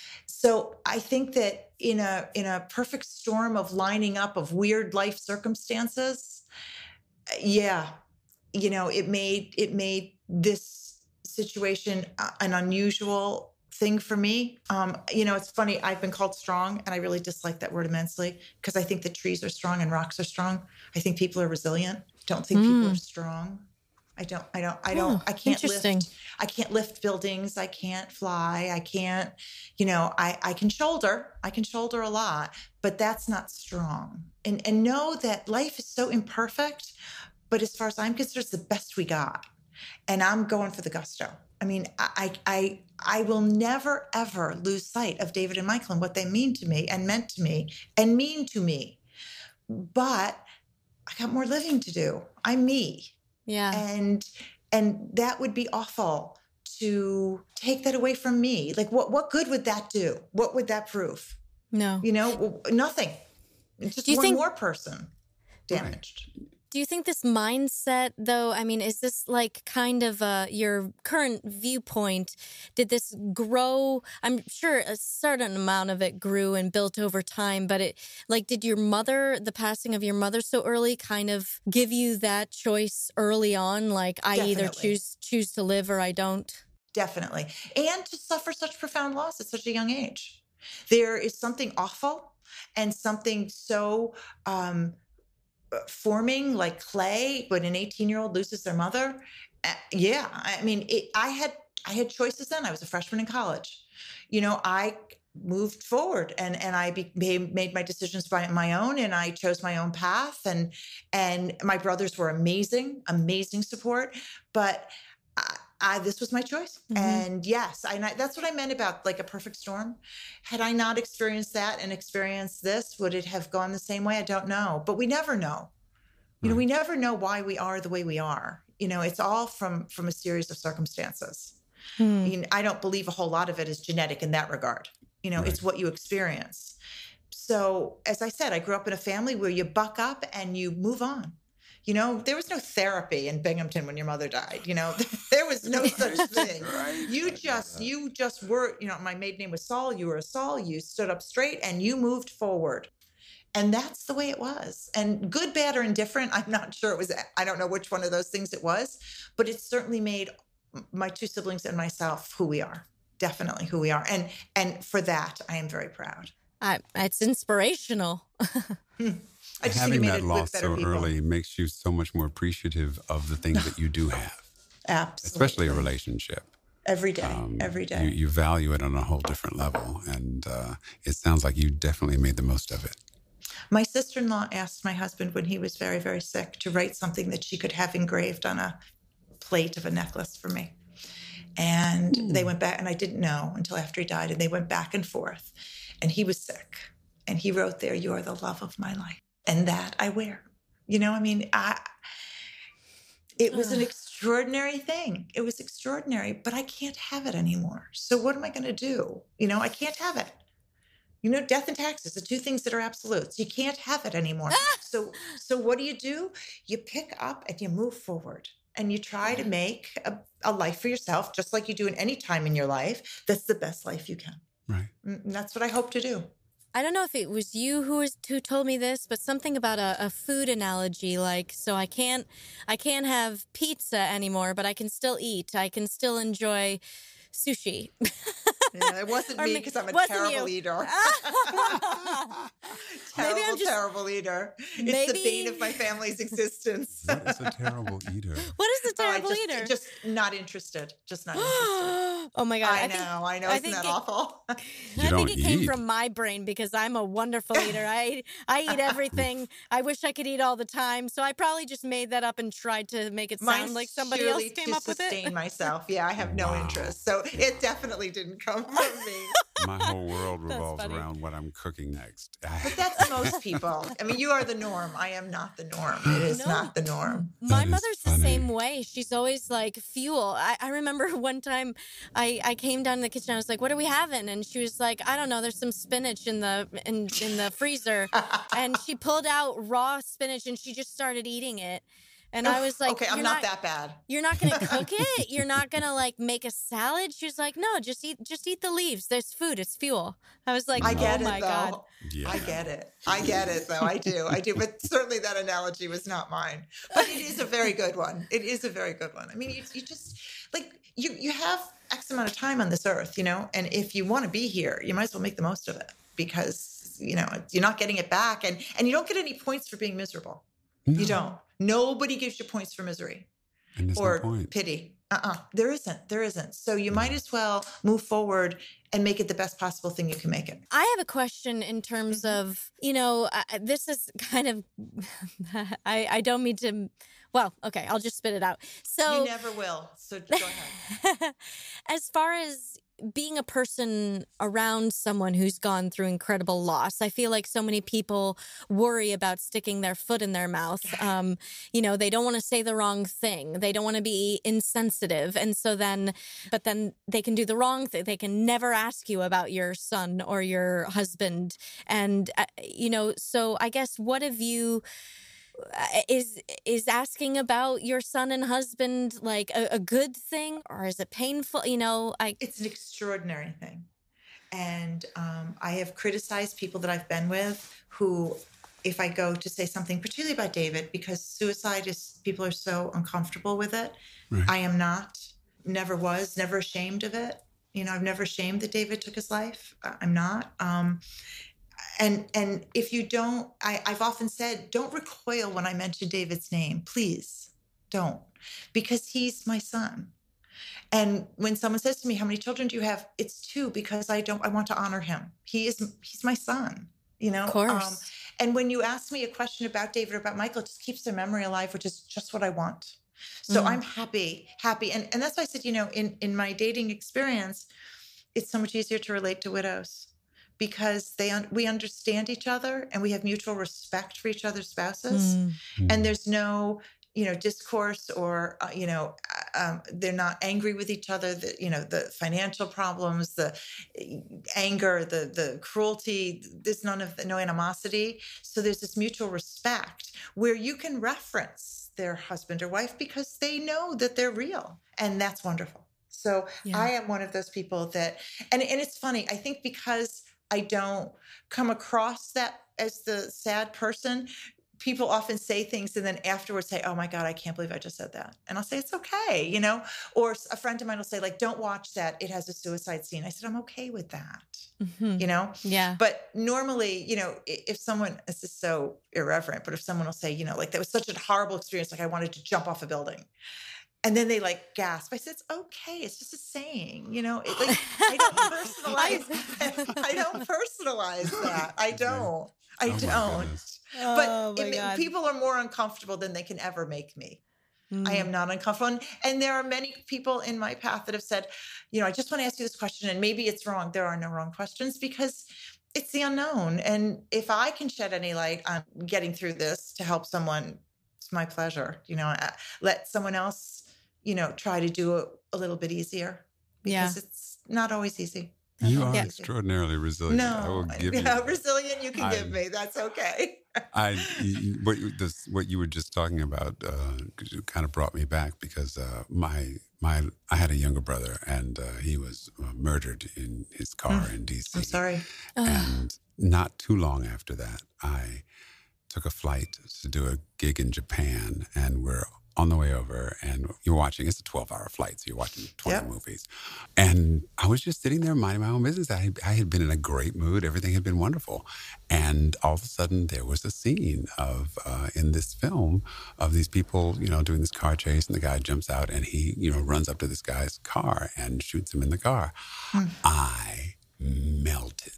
C: So I think that in a in a perfect storm of lining up of weird life circumstances, yeah, you know, it made it made this situation uh, an unusual thing for me. Um, you know, it's funny. I've been called strong, and I really dislike that word immensely because I think that trees are strong and rocks are strong. I think people are resilient. Don't think people
B: Mm.
C: are strong. I don't. I don't. I don't.
B: Oh,
C: I can't
B: interesting.
C: lift. I can't lift buildings. I can't fly. I can't. You know. I. I can shoulder. I can shoulder a lot, but that's not strong. And and know that life is so imperfect. But as far as I'm concerned, it's the best we got. And I'm going for the gusto. I mean, I I I will never, ever lose sight of David and Michael and what they mean to me and meant to me and mean to me. But I got more living to do. I'm me.
B: Yeah.
C: And and that would be awful to take that away from me. Like what what good would that do? What would that prove?
B: No.
C: You know, nothing. It's just
B: Do you
C: one
B: think-
C: more person damaged.
B: Do you think this mindset, though, I mean, is this like kind of uh, your current viewpoint? Did this grow? I'm sure a certain amount of it grew and built over time, but it, like, did your mother, the passing of your mother so early, kind of give you that choice early on? Like, I either
C: Definitely.
B: choose choose to live or I don't?
C: Definitely. And to suffer such profound loss at such a young age. There is something awful and something so um, forming like clay when an eighteen-year-old loses their mother. Uh, yeah, I mean, it, I had I had choices then. I was a freshman in college. You know, I moved forward and and I became, made my decisions by my own, and I chose my own path. And and my brothers were amazing, amazing support, but I, I, this was my choice.
B: Mhm.
C: And yes, I, and I, that's what I meant about like a perfect storm. Had I not experienced that and experienced this, would it have gone the same way? I don't know, but we never know. You know, we never know why we are the way we are. You know, it's all from from a series of circumstances.
B: Hmm.
C: I mean, I don't believe a whole lot of it is genetic in that regard. You know,
A: Right.
C: it's what you experience. So, as I said, I grew up in a family where you buck up and you move on. You know, there was no therapy in Binghamton when your mother died. You know, there was no such thing.
A: Right.
C: You just, you just were, you know, my maiden name was Saul. You were a Saul. You stood up straight and you moved forward. And that's the way it was. And good, bad, or indifferent, I'm not sure it was, I don't know which one of those things it was, but it certainly made my two siblings and myself who we are. Definitely who we are. And and for that, I am very proud.
B: I, it's inspirational.
C: I just
A: Having
C: think it made
A: that
C: it
A: loss
C: with better
A: so
C: people.
A: early makes you so much more appreciative of the things that you do have,
C: Absolutely.
A: especially a relationship.
C: Every day,
A: Um,
C: every day.
A: You, you value it on a whole different level. And uh, it sounds like you definitely made the most of it.
C: My sister-in-law asked my husband when he was very, very sick to write something that she could have engraved on a plate of a necklace for me. And
A: Hmm.
C: they went back, and I didn't know until after he died, and they went back and forth. And he was sick. And he wrote there, "You are the love of my life." And that I wear. You know, I mean, I it was an
B: Ugh.
C: extraordinary thing. It was extraordinary, but I can't have it anymore. So what am I going to do? You know, I can't have it. You know, death and taxes, the two things that are absolutes. You can't have it anymore. So so what do you do? You pick up and you move forward. And you try to make a, a life for yourself, just like you do in any time in your life, that's the best life you can.
A: Right.
C: And that's what I hope to do.
B: I don't know if it was you who was who told me this, but something about a, a food analogy, like, so I can't I can't have pizza anymore, but I can still eat. I can still enjoy sushi.
C: Yeah, it wasn't
B: Or
C: me
B: ma-
C: because I'm a
B: wasn't
C: terrible
B: you.
C: eater.
B: Maybe
C: terrible,
B: I'm just-
C: terrible eater. It's the
B: maybe-
C: bane of my family's existence.
A: What is a terrible eater?
B: What is the
C: Oh, I
B: terrible
C: just,
B: eater?
C: just not interested. Just not interested.
B: Oh my God.
C: I,
B: I think,
C: know, I know.
B: I
C: Isn't
B: think
C: that
B: it-
C: awful?
A: You
B: I
A: don't
B: think it came
A: eat.
B: from my brain because I'm a wonderful eater. I I eat everything. I wish I could eat all the time. So I probably just made that up and tried to make it sound
C: Mine's
B: like somebody else
C: purely
B: came
C: to
B: up with
C: sustain
B: it.
C: myself. Yeah, I have no
A: Wow.
C: interest. So it definitely didn't come from me.
A: My whole world
B: That's
A: revolves
B: funny.
A: around what I'm cooking next.
C: But that's most people. I mean, you are the norm. I am not the norm. It is
B: No.
C: not the norm.
B: My
A: That is
B: mother's the
A: funny.
B: same way. She's always like fuel. I, I remember one time I, I came down to the kitchen. I was like, "What are we having?" And she was like, "I don't know. There's some spinach in the in in the freezer." And she pulled out raw spinach and she just started eating it. And I was like,
C: okay, I'm
B: "You're
C: not, that bad.
B: You're not gonna cook it. You're not gonna like make a salad." She was like, "No, just eat just eat the leaves. There's food. It's fuel." I was like,
C: I get
B: "Oh
C: it,
B: my
C: though.
B: God."
A: Yeah.
C: I get it. I get it, though. I do. I do. But certainly that analogy was not mine. But it is a very good one. It is a very good one. I mean, you, you just, like, you, you have X amount of time on this earth, you know, and if you want to be here, you might as well make the most of it because, you know, you're not getting it back. And, and you don't get any points for being miserable.
A: No.
C: You don't. Nobody gives you points for misery
A: And there's
C: or
A: no point.
C: pity. Uh-uh. There isn't. There isn't. So you might as well move forward and make it the best possible thing you can make it.
B: I have a question in terms
C: Mm-hmm.
B: of, you know, uh, this is kind of, I, I don't mean to, well, okay, I'll just spit it out. So,
C: You never will. So go ahead.
B: as far as being a person around someone who's gone through incredible loss, I feel like so many people worry about sticking their foot in their mouth. Um, you know, they don't want to say the wrong thing. They don't want to be insensitive. And so then, but then they can do the wrong thing. They can never ask you about your son or your husband. And, uh, you know, so I guess what have you... Uh, is is asking about your son and husband like a, a good thing, or is it painful? You know, I
C: It's an extraordinary thing. And um, I have criticized people that I've been with who, if I go to say something, particularly about David, because suicide is, people are so uncomfortable with it.
A: Right.
C: I am not, never was, never ashamed of it. You know, I've never ashamed that David took his life. I- I'm not. Um, And and if you don't, I, I've often said, don't recoil when I mention David's name. Please don't, because he's my son. And when someone says to me, "How many children do you have?" It's two, because I don't. I want to honor him. He is. He's my son. You know.
B: Of course.
C: Um, and when you ask me a question about David or about Michael, it just keeps their memory alive, which is just what I want. So
B: Mm.
C: I'm happy, happy, and and that's why I said, you know, in in my dating experience, it's so much easier to relate to widows, because they un- we understand each other and we have mutual respect for each other's spouses,
B: Mm.
C: and there's no, you know, discourse or uh, you know, uh, um, they're not angry with each other. The, you know, the financial problems, the anger, the the cruelty. There's none of the, no animosity. So there's this mutual respect where you can reference their husband or wife because they know that they're real, and that's wonderful. So
B: Yeah.
C: I am one of those people that, and and it's funny. I think because I don't come across that as the sad person, people often say things and then afterwards say, "Oh my God, I can't believe I just said that." And I'll say, "It's okay," you know, or a friend of mine will say, like, "Don't watch that. It has a suicide scene." I said, "I'm okay with that,"
B: Mhm.
C: you know?
B: Yeah.
C: But normally, you know, i- if someone, this is so irreverent, but if someone will say, you know, like, that was such a horrible experience, like I wanted to jump off a building. And then they like gasp. I said, "It's okay. It's just a saying, you know." It, like, I don't personalize. I don't personalize that. I don't. I
A: Oh, my
C: don't.
A: goodness.
C: But
B: Oh my
C: it-
B: God.
C: people are more uncomfortable than they can ever make me.
B: Mm.
C: I am not uncomfortable. And, and there are many people in my path that have said, you know, "I just want to ask you this question, and maybe it's wrong." There are no wrong questions, because it's the unknown. And if I can shed any light on getting through this to help someone, it's my pleasure. You know, I- let someone else, you know, try to do it a little bit easier,
B: Yeah.
C: because it's not always easy. Not
A: You
C: always
A: are
C: easy.
A: extraordinarily resilient. I will
C: No,
A: give
C: yeah,
A: you.
C: resilient you can
A: I-
C: give me. That's okay.
A: I you- what you, this what you were just talking about uh, kind of brought me back, because uh, my my I had a younger brother, and uh, he was uh, murdered in his car in D C.
C: I'm sorry.
B: Oh.
A: And not too long after that, I took a flight to do a gig in Japan, and we're on the way over, and you're watching, it's a twelve-hour flight, so you're watching twenty
C: Yep.
A: movies. And I was just sitting there minding my own business. I, I had been in a great mood. Everything had been wonderful. And all of a sudden, there was a scene of, uh, in this film, of these people, you know, doing this car chase, and the guy jumps out, and he, you know, runs up to this guy's car and shoots him in the car.
C: Hmm.
A: I melted.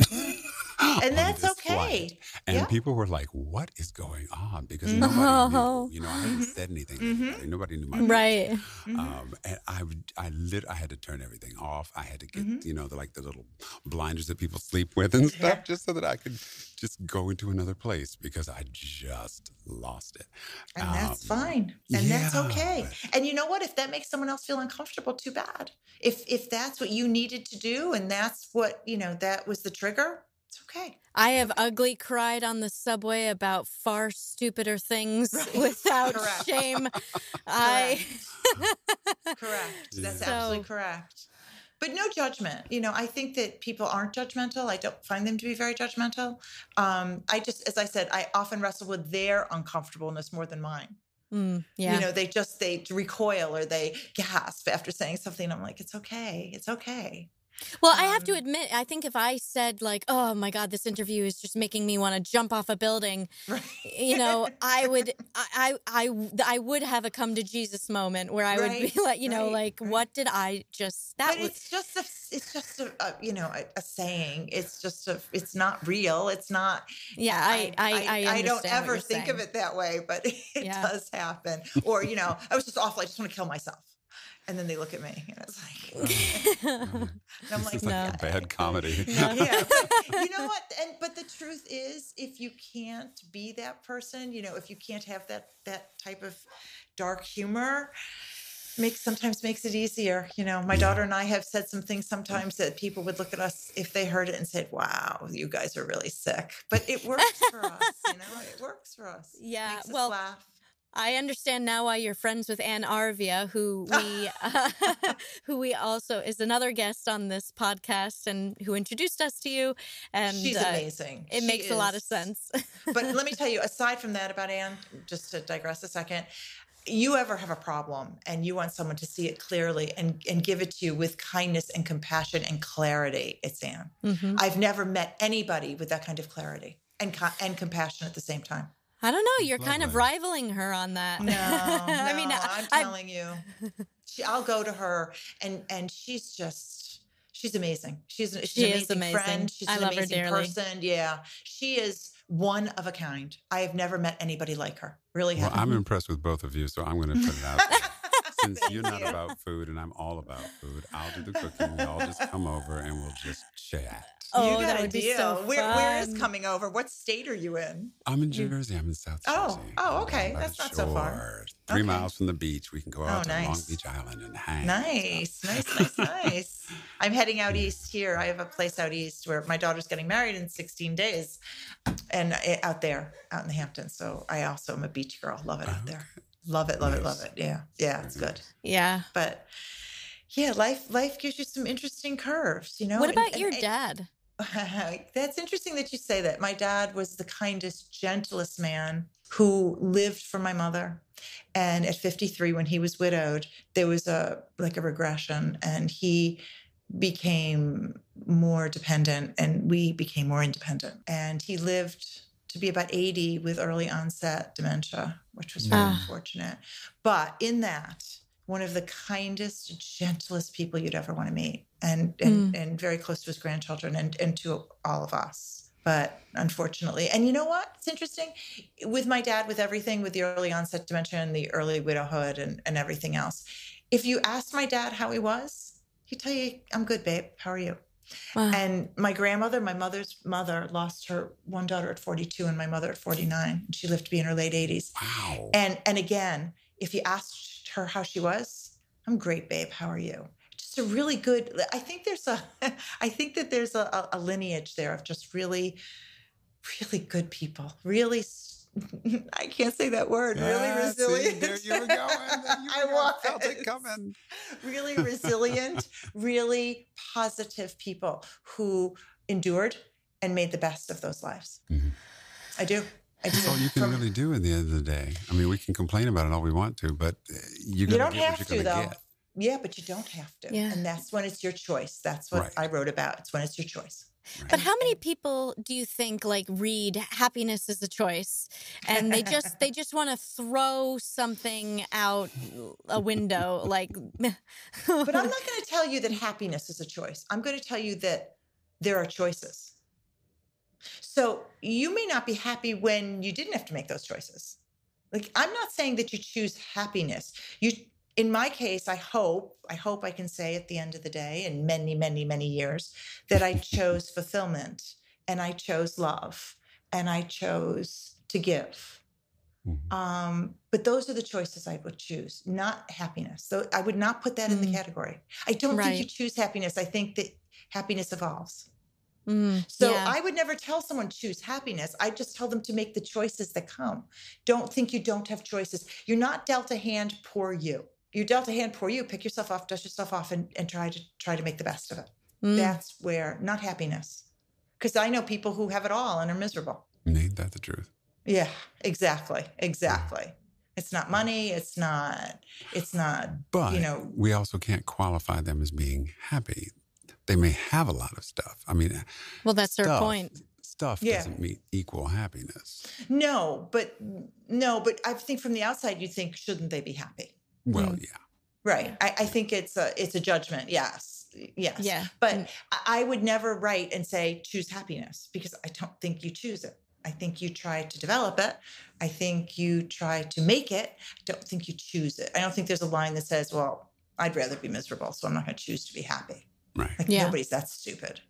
C: And
A: on
C: that's
A: this
C: okay.
A: flight. And
C: Yeah.
A: people were like, what is going on? Because
C: Mhm.
A: nobody
B: Oh.
A: knew. You know, I hadn't said anything to
C: Mhm.
A: anybody. Nobody knew my
B: Right.
C: Mhm.
A: um, and I, would- I lit, I had to turn everything off. I had to get,
C: Mhm.
A: you know, the, like the little blinders that people sleep with and stuff,
C: Yeah.
A: just so that I could just go into another place, because I just lost it.
C: And that's
A: Um,
C: fine. And that's
A: yeah,
C: okay.
A: but-
C: And you know what? If that makes someone else feel uncomfortable, too bad. If if that's what you needed to do and that's what, you know, that was the trigger, it's okay.
B: I have ugly cried on the subway about far stupider things
C: Right.
B: without
C: Correct.
B: shame. I
C: Correct. That's
A: Yeah.
C: absolutely
B: So-
C: correct. But no judgment. You know, I think that people aren't judgmental. I don't find them to be very judgmental. Um, I just, as I said, I often wrestle with their uncomfortableness more than mine.
B: Mm, yeah.
C: You know, they just, they recoil or they gasp after saying something. I'm like, it's okay. It's okay.
B: Well, I have to
C: Um,
B: admit, I think if I said like, "Oh my God, this interview is just making me want to jump off a building,"
C: Right.
B: you know, I would, I, I, I, I would have a come to Jesus moment where I would
C: Right,
B: be like, you know,
C: right,
B: like,
C: right.
B: what did I just? That
C: But
B: was
C: it's just a, it's just a, a you know, a, a saying. It's just a, it's not real. It's not.
B: yeah. I, I, I,
C: I don't
B: understand what
C: ever
B: you're
C: think of
B: saying.
C: it that way, but it
B: Yeah.
C: does happen. Or, you know, I was just awful. I just want to kill myself. And then they look at me and it's like, and I'm
A: This
C: like,
A: is like
B: no.
A: a bad comedy.
B: No.
C: yeah, but you know what? And but the truth is, if you can't be that person, you know, if you can't have that that type of dark humor, makes sometimes makes it easier. You know, my daughter and I have said some things sometimes that people would look at us if they heard it and said, "Wow, you guys are really sick." But it works for us. You know, it works for us.
B: Yeah,
C: Makes us
B: well,
C: laugh.
B: I understand now why you're friends with Ann Arvia, who we uh, who we also is another guest on this podcast and who introduced us to you. And
C: She's
B: uh,
C: amazing.
B: It
C: She
B: makes a lot of
C: is.
B: sense.
C: But let me tell you, aside from that about Anne, just to digress a second, you ever have a problem and you want someone to see it clearly and, and give it to you with kindness and compassion and clarity, it's Anne.
B: Mhm.
C: I've never met anybody with that kind of clarity and co- and compassion at the same time.
B: I don't know. You're kind of
A: Lovely.
B: rivaling her on that.
C: No,
B: I mean,
C: no,
B: I,
C: I'm
B: I-
C: telling you, she, I'll go to her and and she's just she's amazing. She's, she's
B: She
C: an
B: is
C: amazing,
B: amazing.
C: friend. She's
B: I
C: an
B: love her
C: amazing
B: dearly.
C: person. Yeah, she is one of a kind. I have never met anybody like her. Really
A: Well,
C: haven't.
A: I'm impressed with both of you, so I'm going to put it out there. Since
C: Thank
A: you're not
C: you.
A: about food and I'm all about food, I'll do the cooking. Y'all just come over and we'll just chat.
B: Oh,
C: you got
B: that
C: a
B: would be
C: deal.
B: so
C: Where, where is
B: fun.
C: coming over? What state are you in?
A: I'm in Jersey. I'm in South Jersey.
C: Oh, oh,
A: I'm
C: okay.
A: down by
C: That's
A: the
C: not so far.
A: shore. Three
C: Okay.
A: miles from the beach. We can go out
C: Oh,
A: to Long
C: nice.
A: Beach Island and hang.
C: Nice, nice, nice, nice. I'm heading out east here. I have a place out east where my daughter's getting married in sixteen days, and uh, out there, out in the Hamptons. So I also am a beach girl. Love it out there. Love it, love it, love
A: Nice.
C: it. Yeah, yeah, it's good.
B: yeah.
C: But yeah, life life gives you some interesting curves, you know.
B: What
C: and-
B: about
C: and-
B: your
C: and-
B: dad?
C: That's interesting that you say that. My dad was the kindest, gentlest man who lived for my mother. And at fifty-three, when he was widowed, there was a like a regression, and he became more dependent, and we became more independent. And he lived to be about eighty with early onset dementia, which was very
B: Ah.
C: unfortunate. But in that, one of the kindest, gentlest people you'd ever want to meet, and and, and very close to his grandchildren and, and to all of us. But unfortunately, and you know what? It's interesting with my dad, with everything, with the early onset dementia and the early widowhood and, and everything else. If you asked my dad how he was, he'd tell you, "I'm good, babe. How are you?"
B: Wow.
C: And my grandmother, my mother's mother, lost her one daughter at forty-two and my mother at forty-nine. She lived to be in her late eighties.
A: Wow.
C: And and again, if you asked her how she was, "I'm great, babe. How are you?" Just a really good. I think there's a. I think that there's a, a lineage there of just really, really good people. Really, s- I can't say that word.
A: Yeah,
C: really
A: see,
C: resilient.
A: there you were going. There you
C: I
A: were going.
C: was.
A: Felt it coming.
C: Really resilient, really positive people who endured and made the best of those lives.
A: Mm-hmm.
C: I do. I do.
A: That's all you can
C: From,
A: really do at the end of the day. I mean, we can complain about it all we want to, but you're
C: you
A: going
C: don't
A: to get
C: have
A: what
C: to,
A: you're going
C: though.
A: to get.
C: Yeah, but you don't have to.
B: Yeah.
C: And that's when it's your choice. That's what
A: Right.
C: I wrote about. It's when it's your choice.
A: Right.
B: But how many people do you think like read happiness is a choice and they just they just want to throw something out a window like
C: But I'm not going to tell you that happiness is a choice. I'm going to tell you that there are choices. So you may not be happy when you didn't have to make those choices. Like, I'm not saying that you choose happiness. You, in my case, I hope, I hope I can say at the end of the day, in many, many, many years, that I chose fulfillment and I chose love and I chose to give.
A: Mm-hmm.
C: Um, but those are the choices I would choose, not happiness. So I would not put that mm. in the category. I don't
B: right.
C: think you choose happiness. I think that happiness evolves.
B: Mm,
C: so
B: yeah.
C: I would never tell someone choose happiness. I just tell them to make the choices that come. Don't think you don't have choices. You're not dealt a hand, poor you. You're dealt a hand, poor you. Pick yourself off, dust yourself off, and, and try to try to make the best of it. Mm. That's where, not happiness. Because I know people who have it all and are miserable.
A: Ain't that the truth?
C: Yeah, exactly. Exactly. It's not money. It's not, it's not,
A: but
C: you know.
A: We also can't qualify them as being happy. They may have a lot of stuff. I mean,
B: well, that's
A: stuff,
B: her point.
A: Stuff
C: yeah.
A: doesn't mean equal happiness.
C: No, but no, but I think from the outside, you think, shouldn't they be happy?
A: Well,
B: mm.
A: yeah.
C: Right. I, I think it's a, it's a judgment. Yes. Yes.
B: Yeah.
C: But
B: mm.
C: I would never write and say, choose happiness, because I don't think you choose it. I think you try to develop it. I think you try to make it. I don't think you choose it. I don't think there's a line that says, well, I'd rather be miserable, so I'm not going to choose to be happy.
A: Right.
C: Like
B: yeah.
C: nobody's that stupid.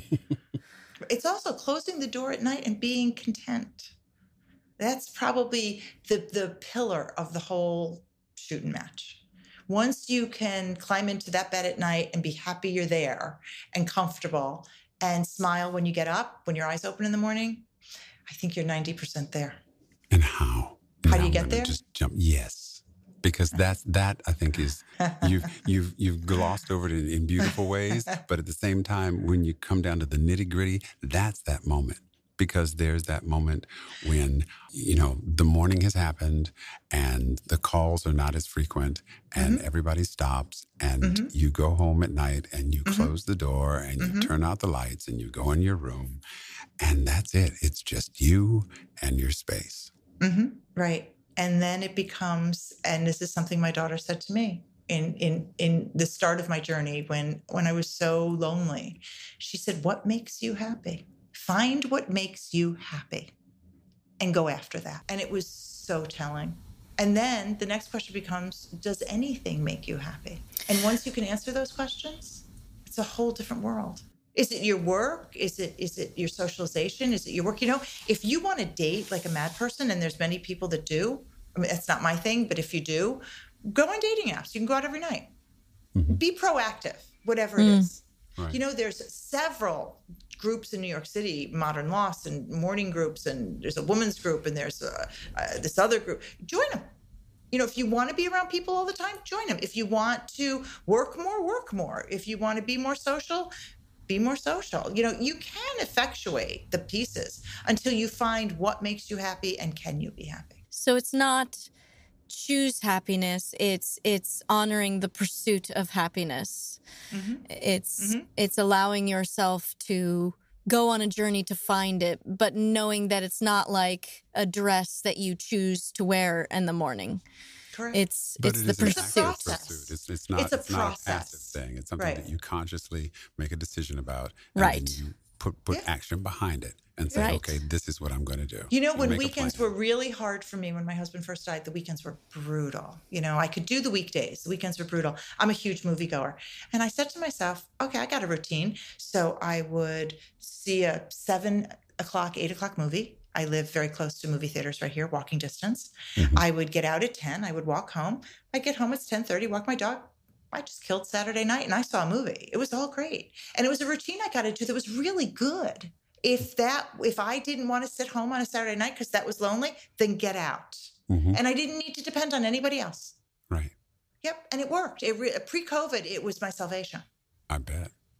C: It's also closing the door at night and being content. That's probably the, the pillar of the whole shooting match. Once you can climb into that bed at night and be happy you're there and comfortable and smile when you get up, when your eyes open in the morning, I think you're ninety percent there.
A: And how? And
C: how do you
A: I'm
C: get there?
A: Just jump. Yes. Because that's, that I think is, you've, you've, you've glossed over it in, in beautiful ways. But at the same time, when you come down to the nitty gritty, that's that moment. Because there's that moment when, you know, the morning has happened and the calls are not as frequent and mm-hmm. everybody stops and mm-hmm. you go home at night and you mm-hmm. close the door and you mm-hmm. turn out the lights and you go in your room and that's it. It's just you and your space.
C: Mm-hmm. Right. And then it becomes, and this is something my daughter said to me in, in, in the start of my journey when, when I was so lonely, she said, what makes you happy? Find what makes you happy and go after that. And it was so telling. And then the next question becomes, does anything make you happy? And once you can answer those questions, it's a whole different world. Is it your work? Is it is it your socialization? Is it your work? You know, if you want to date like a mad person, and there's many people that do, I mean, that's not my thing, but if you do, go on dating apps. You can go out every night. Mm-hmm. Be proactive, whatever mm. it is.
A: Right.
C: You know, there's several groups in New York City, Modern Lost and morning groups, and there's a women's group, and there's uh, uh, this other group. Join them. You know, if you want to be around people all the time, join them. If you want to work more, work more. If you want to be more social, be more social. You know, you can effectuate the pieces until you find what makes you happy and can you be happy.
B: So it's not choose happiness, it's it's honoring the pursuit of happiness. Mm-hmm. It's mm-hmm. it's allowing yourself to go on a journey to find it, but knowing that it's not like a dress that you choose to wear in the morning.
C: Correct.
B: It's
A: but
B: it's
A: it
B: the
A: is an
B: pursuit.
A: active pursuit. It's, it's not
C: it's a,
A: it's not
C: process.
A: a passive thing. It's something
C: right.
A: that you consciously make a decision about, and
B: right.
A: then you put put yeah. action behind it and say,
B: right.
A: okay, this is what I'm going to do.
C: You know, you when weekends were really hard for me, when my husband first died, the weekends were brutal. You know, I could do the weekdays. The weekends were brutal. I'm a huge moviegoer. And I said to myself, okay, I got a routine. So I would see a seven o'clock, eight o'clock movie. I live very close to movie theaters right here, walking distance. Mm-hmm. I would get out at ten. I would walk home. I get home, it's ten thirty, walk my dog. I just killed Saturday night and I saw a movie. It was all great. And it was a routine I got into that was really good. If that, if I didn't want to sit home on a Saturday night because that was lonely, then get out. Mm-hmm. And I didn't need to depend on anybody else.
A: Right.
C: Yep. And it worked. It re- pre-COVID, it was my salvation.
A: I bet.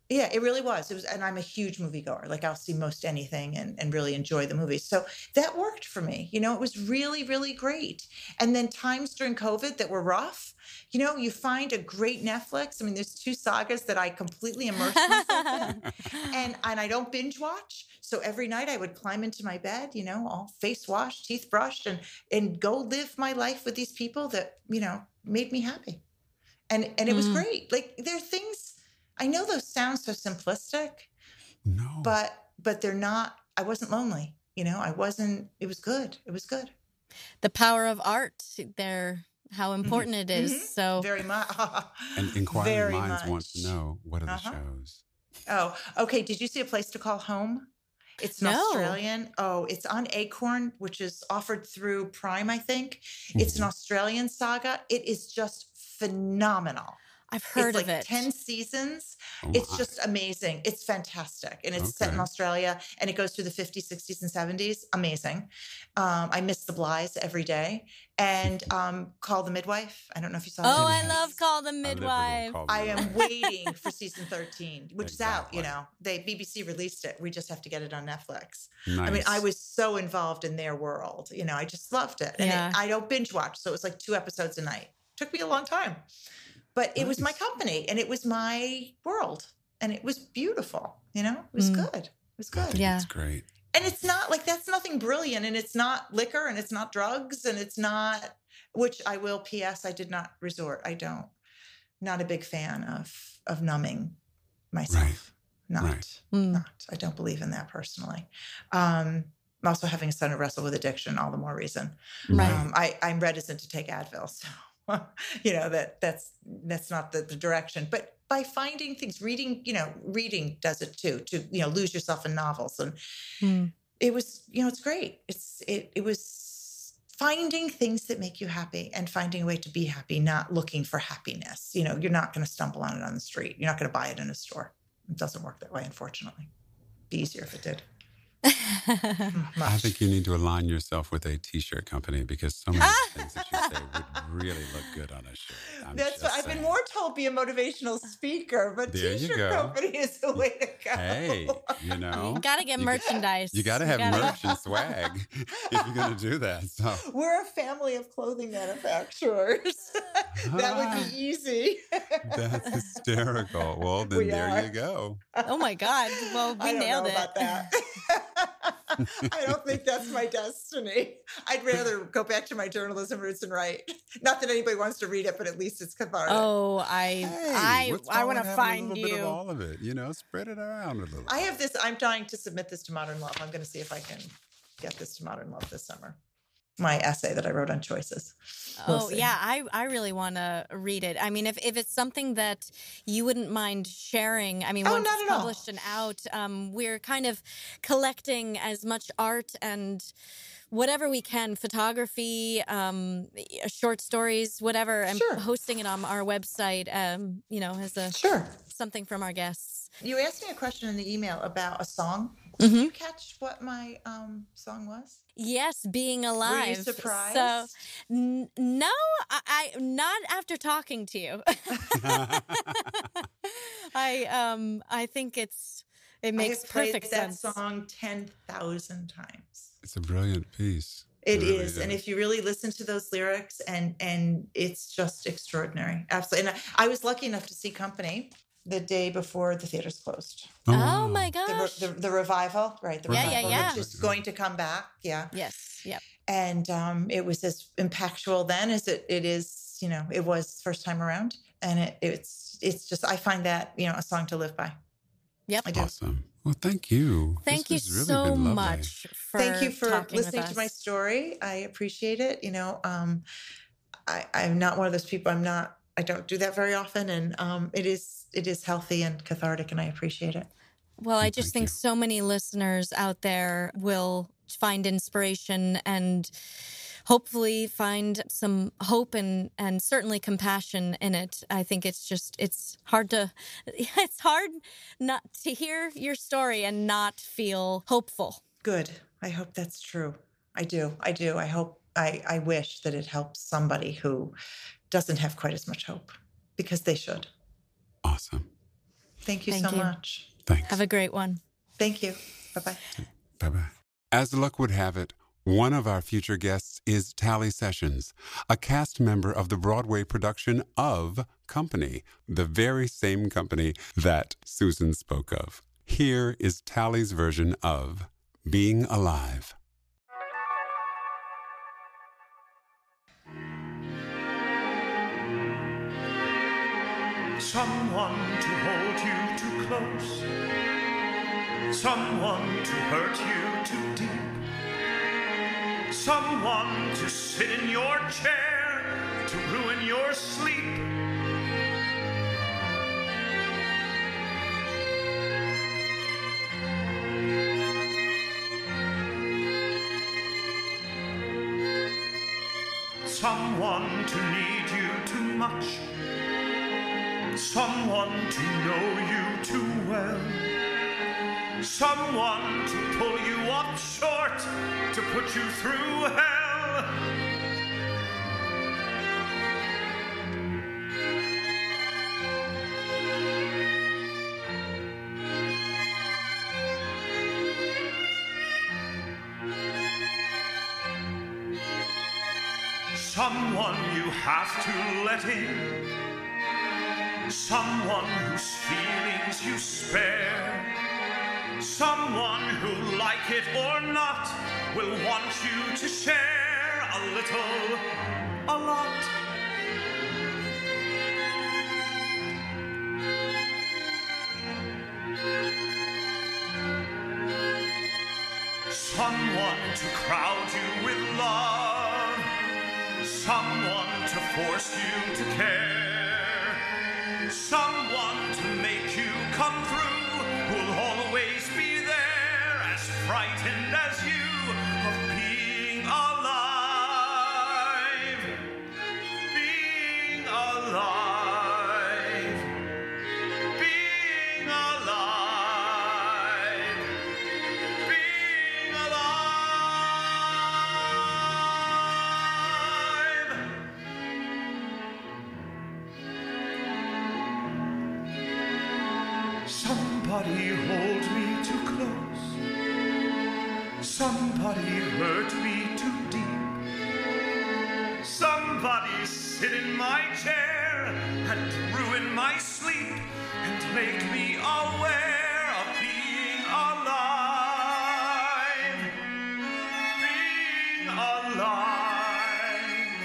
C: Yeah, it really was. It was, and I'm a huge moviegoer. Like I'll see most anything and, and really enjoy the movies. So that worked for me. You know, it was really, really great. And then times during COVID that were rough, you know, you find a great Netflix. I mean, there's two sagas that I completely immersed myself in. And and I don't binge watch. So every night I would climb into my bed, you know, all face washed, teeth brushed, and and go live my life with these people that, you know, made me happy. And and it was
B: Mm.
C: great. Like there are things, I know those sound so simplistic,
A: No.
C: but but they're not. I wasn't lonely, you know. I wasn't. It was good. It was good.
B: The power of art, there, how important it is.
C: Mhm.
B: So
C: Very much.
A: And inquiring
C: Very
A: minds
C: much.
A: want to know, what are the
C: Uh-huh.
A: shows?
C: Oh, okay. Did you see A Place to Call Home? It's an
B: No.
C: Australian. Oh, it's on Acorn, which is offered through Prime, I think. It's an
A: Mhm.
C: Australian saga. It is just phenomenal.
B: I've heard
C: it's
B: of
C: like
B: it.
C: ten seasons.
A: Oh
C: It's
A: my.
C: just amazing. It's fantastic. And it's set in
A: Okay.
C: Australia and it goes through the fifties, sixties, and seventies. Amazing. Um, I miss the Blythes every day. And um, Call the Midwife. I don't know if you saw
B: Oh,
C: that.
B: I love Call the
A: I live for
B: Midwife.
A: Call the
C: I am
A: Midwife.
C: waiting for season thirteen, which is out,
A: Exactly.
C: you know. They B B C released it. We just have to get it on Netflix.
A: Nice.
C: I mean, I was so involved in their world. You know, I just loved it. And
B: Yeah.
C: it, I don't binge watch, so it was like two episodes a night. Took me a long time. But it was my
A: Nice.
C: company and it was my world. And it was beautiful. You know, it was
B: Mm.
C: good. It was
A: I
C: good.
A: think
B: Yeah.
A: it's great.
C: And it's not like that's nothing brilliant. And it's not liquor and it's not drugs and it's not, which I will P S, I did not resort. I don't, not a big fan of of numbing myself.
A: Right.
C: Not,
A: Right.
B: Mm.
C: not. I don't believe in that personally. Um, I'm also having a son who wrestle with addiction, all the more reason.
B: Right.
C: Um, I, I'm reticent to take Advil, so you know that that's that's not the, the direction. But by finding things, reading, you know, reading does it too. To you know, lose yourself in novels, and
B: Mm.
C: it was, you know, it's great. It's it it was finding things that make you happy and finding a way to be happy, not looking for happiness. You know, you're not going to stumble on it on the street. You're not going to buy it in a store. It doesn't work that way, unfortunately. Be easier if it did. Mm,
A: I
C: much.
A: think you need to align yourself with a t-shirt company because so many things that you say would really look good on a shirt. I'm
C: That's
A: just
C: what I've
A: saying.
C: been more told. Be a motivational speaker, but
A: There you
C: t-shirt
A: go.
C: company is the way to go.
A: Hey, you know,
B: You gotta get
A: You-
B: merchandise.
A: you got to have
B: gotta-
A: merch and swag if you're going to do that. So
C: We're a family of clothing manufacturers. That would
A: Ah.
C: be easy.
A: that's hysterical. Well, then
C: We
A: there
C: are.
A: you go.
B: Oh my God. Well, we
C: I don't
B: nailed
C: know
B: it.
C: about that. I don't think that's my destiny. I'd rather go back to my journalism roots and write. Not that anybody wants to read it, but at least it's cathartic.
B: Oh, I,
A: Hey,
B: I,
A: what's
B: I
A: wrong
B: want
A: with
B: to
A: having
B: find
A: a little bit of
B: you.
A: all of it. You know, spread it around a little.
C: I have this. I'm dying to submit this to Modern Love. I'm going to see if I can get this to Modern Love this summer. My essay that I wrote on choices. We'll
B: Oh
C: see.
B: yeah, I, I really want to read it. I mean, if, if it's something that you wouldn't mind sharing, I mean,
C: Oh,
B: once
C: not
B: it's
C: at all.
B: published and out, um, we're kind of collecting as much art and whatever we can, photography, um, short stories, whatever, and
C: Sure.
B: posting it on our website. Um, you know, as a
C: Sure.
B: something from our guests.
C: You asked me a question in the email about a song.
B: Mhm.
C: Did you catch what my um, song was?
B: Yes, being alive.
C: surprised?
B: So, n- no, I, I not after talking to you. I um I think it's it
C: I
B: makes
C: have played
B: perfect
C: that
B: sense.
C: song ten thousand times.
A: It's a brilliant piece.
C: It
A: really
C: is, and if you really listen to those lyrics, and and it's just extraordinary, absolutely. And I, I was lucky enough to see Company the day before the theaters closed.
B: Oh
A: wow.
B: my
C: The, re-
B: gosh.
C: the the revival, right? The
B: Yeah, yeah,
C: revival,
B: yeah.
C: which is going to come back. Yeah,
B: Yes. Yep.
C: and um, it was as impactful then as it, it is, you know, it was first time around, and it, it's it's just I find that, you know, a song to live by.
B: Yep.
C: I do.
A: Awesome. Well, thank you.
B: Thank
A: This
B: you
A: has really
B: so
A: been lovely.
B: much for
C: Thank you for
B: talking with
C: listening to my
B: us.
C: story. I appreciate it. You know, um, I, I'm not one of those people. I'm not. I don't do that very often, and um, it is it is healthy and cathartic, and I appreciate it.
B: Well, I
A: Well,
B: just
A: thank
B: think
A: you.
B: so many listeners out there will find inspiration and hopefully find some hope and, and certainly compassion in it. I think it's just, it's hard to, it's hard not to hear your story and not feel hopeful.
C: Good. I hope that's true. I do. I do. I hope. I I wish that it helps somebody who doesn't have quite as much hope, because they should.
A: Awesome.
C: Thank you
B: Thank
C: so
B: you.
C: much.
A: Thanks.
B: Have a great one.
C: Thank you. Bye-bye.
A: Bye-bye. As luck would have it, one of our future guests is Tally Sessions, a cast member of the Broadway production of Company, the very same company that Susan spoke of. Here is Tally's version of Being Alive.
D: Someone to hold you too close, someone to hurt you too deep, someone to sit in your chair to ruin your sleep. Someone to need you too much, someone to know you too well, someone to pull you up short, to put you through hell. Someone you have to let in, someone whose feelings you spare, someone who, like it or not, will want you to share a little, a lot. Someone to crowd you with love, someone to force you to care, someone to make you come through, who'll always be there, as frightened as you of being alive, being alive, being alive, being alive. Somebody hold me too close, somebody hurt me too deep, somebody sit in my chair and ruin my sleep and make me aware of being alive, being alive.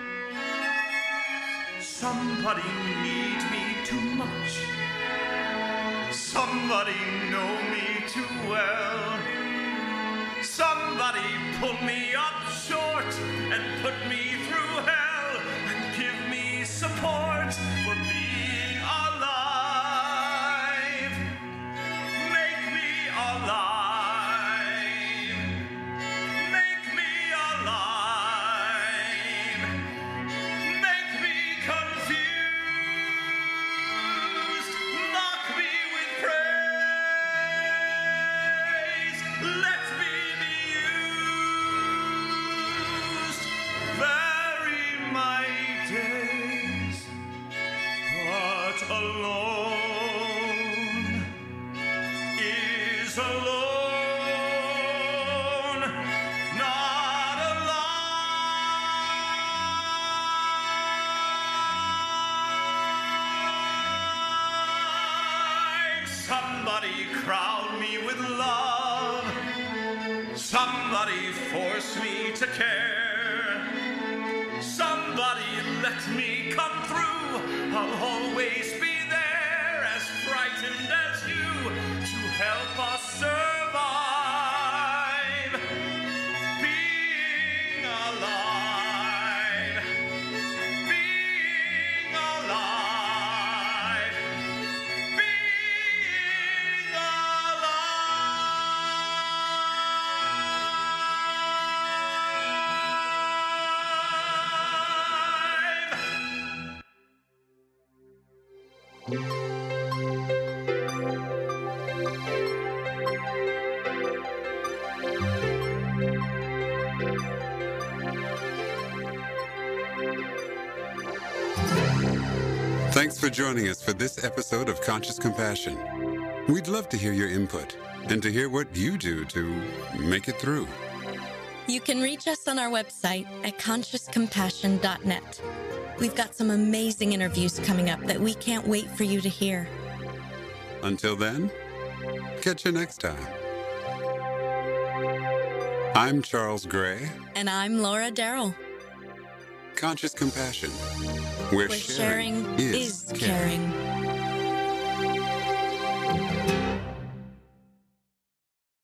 D: Somebody need me too much, somebody know me too well, somebody pull me up short and put me through hell and give me support for being alive, make me alive, make me alive, make me confused, mock me with praise, let me be used, vary my days, but alone is alone, not alive. Somebody crowd me with love, somebody force me to care, somebody let me come through, I'll always be there, as frightened as you, to help us survive, being alive, being alive, being alive.
A: for joining us for this episode of Conscious Compassion. We'd love to hear your input and to hear what you do to make it through.
B: You can reach us on our website at conscious compassion dot net. We've got some amazing interviews coming up that we can't wait for you to hear.
A: Until then, catch you next time. I'm Charles Gray.
B: And I'm Laura Darrell.
A: Conscious Compassion, where,
B: Where
A: sharing,
B: sharing
A: is,
B: is
A: caring.
B: caring.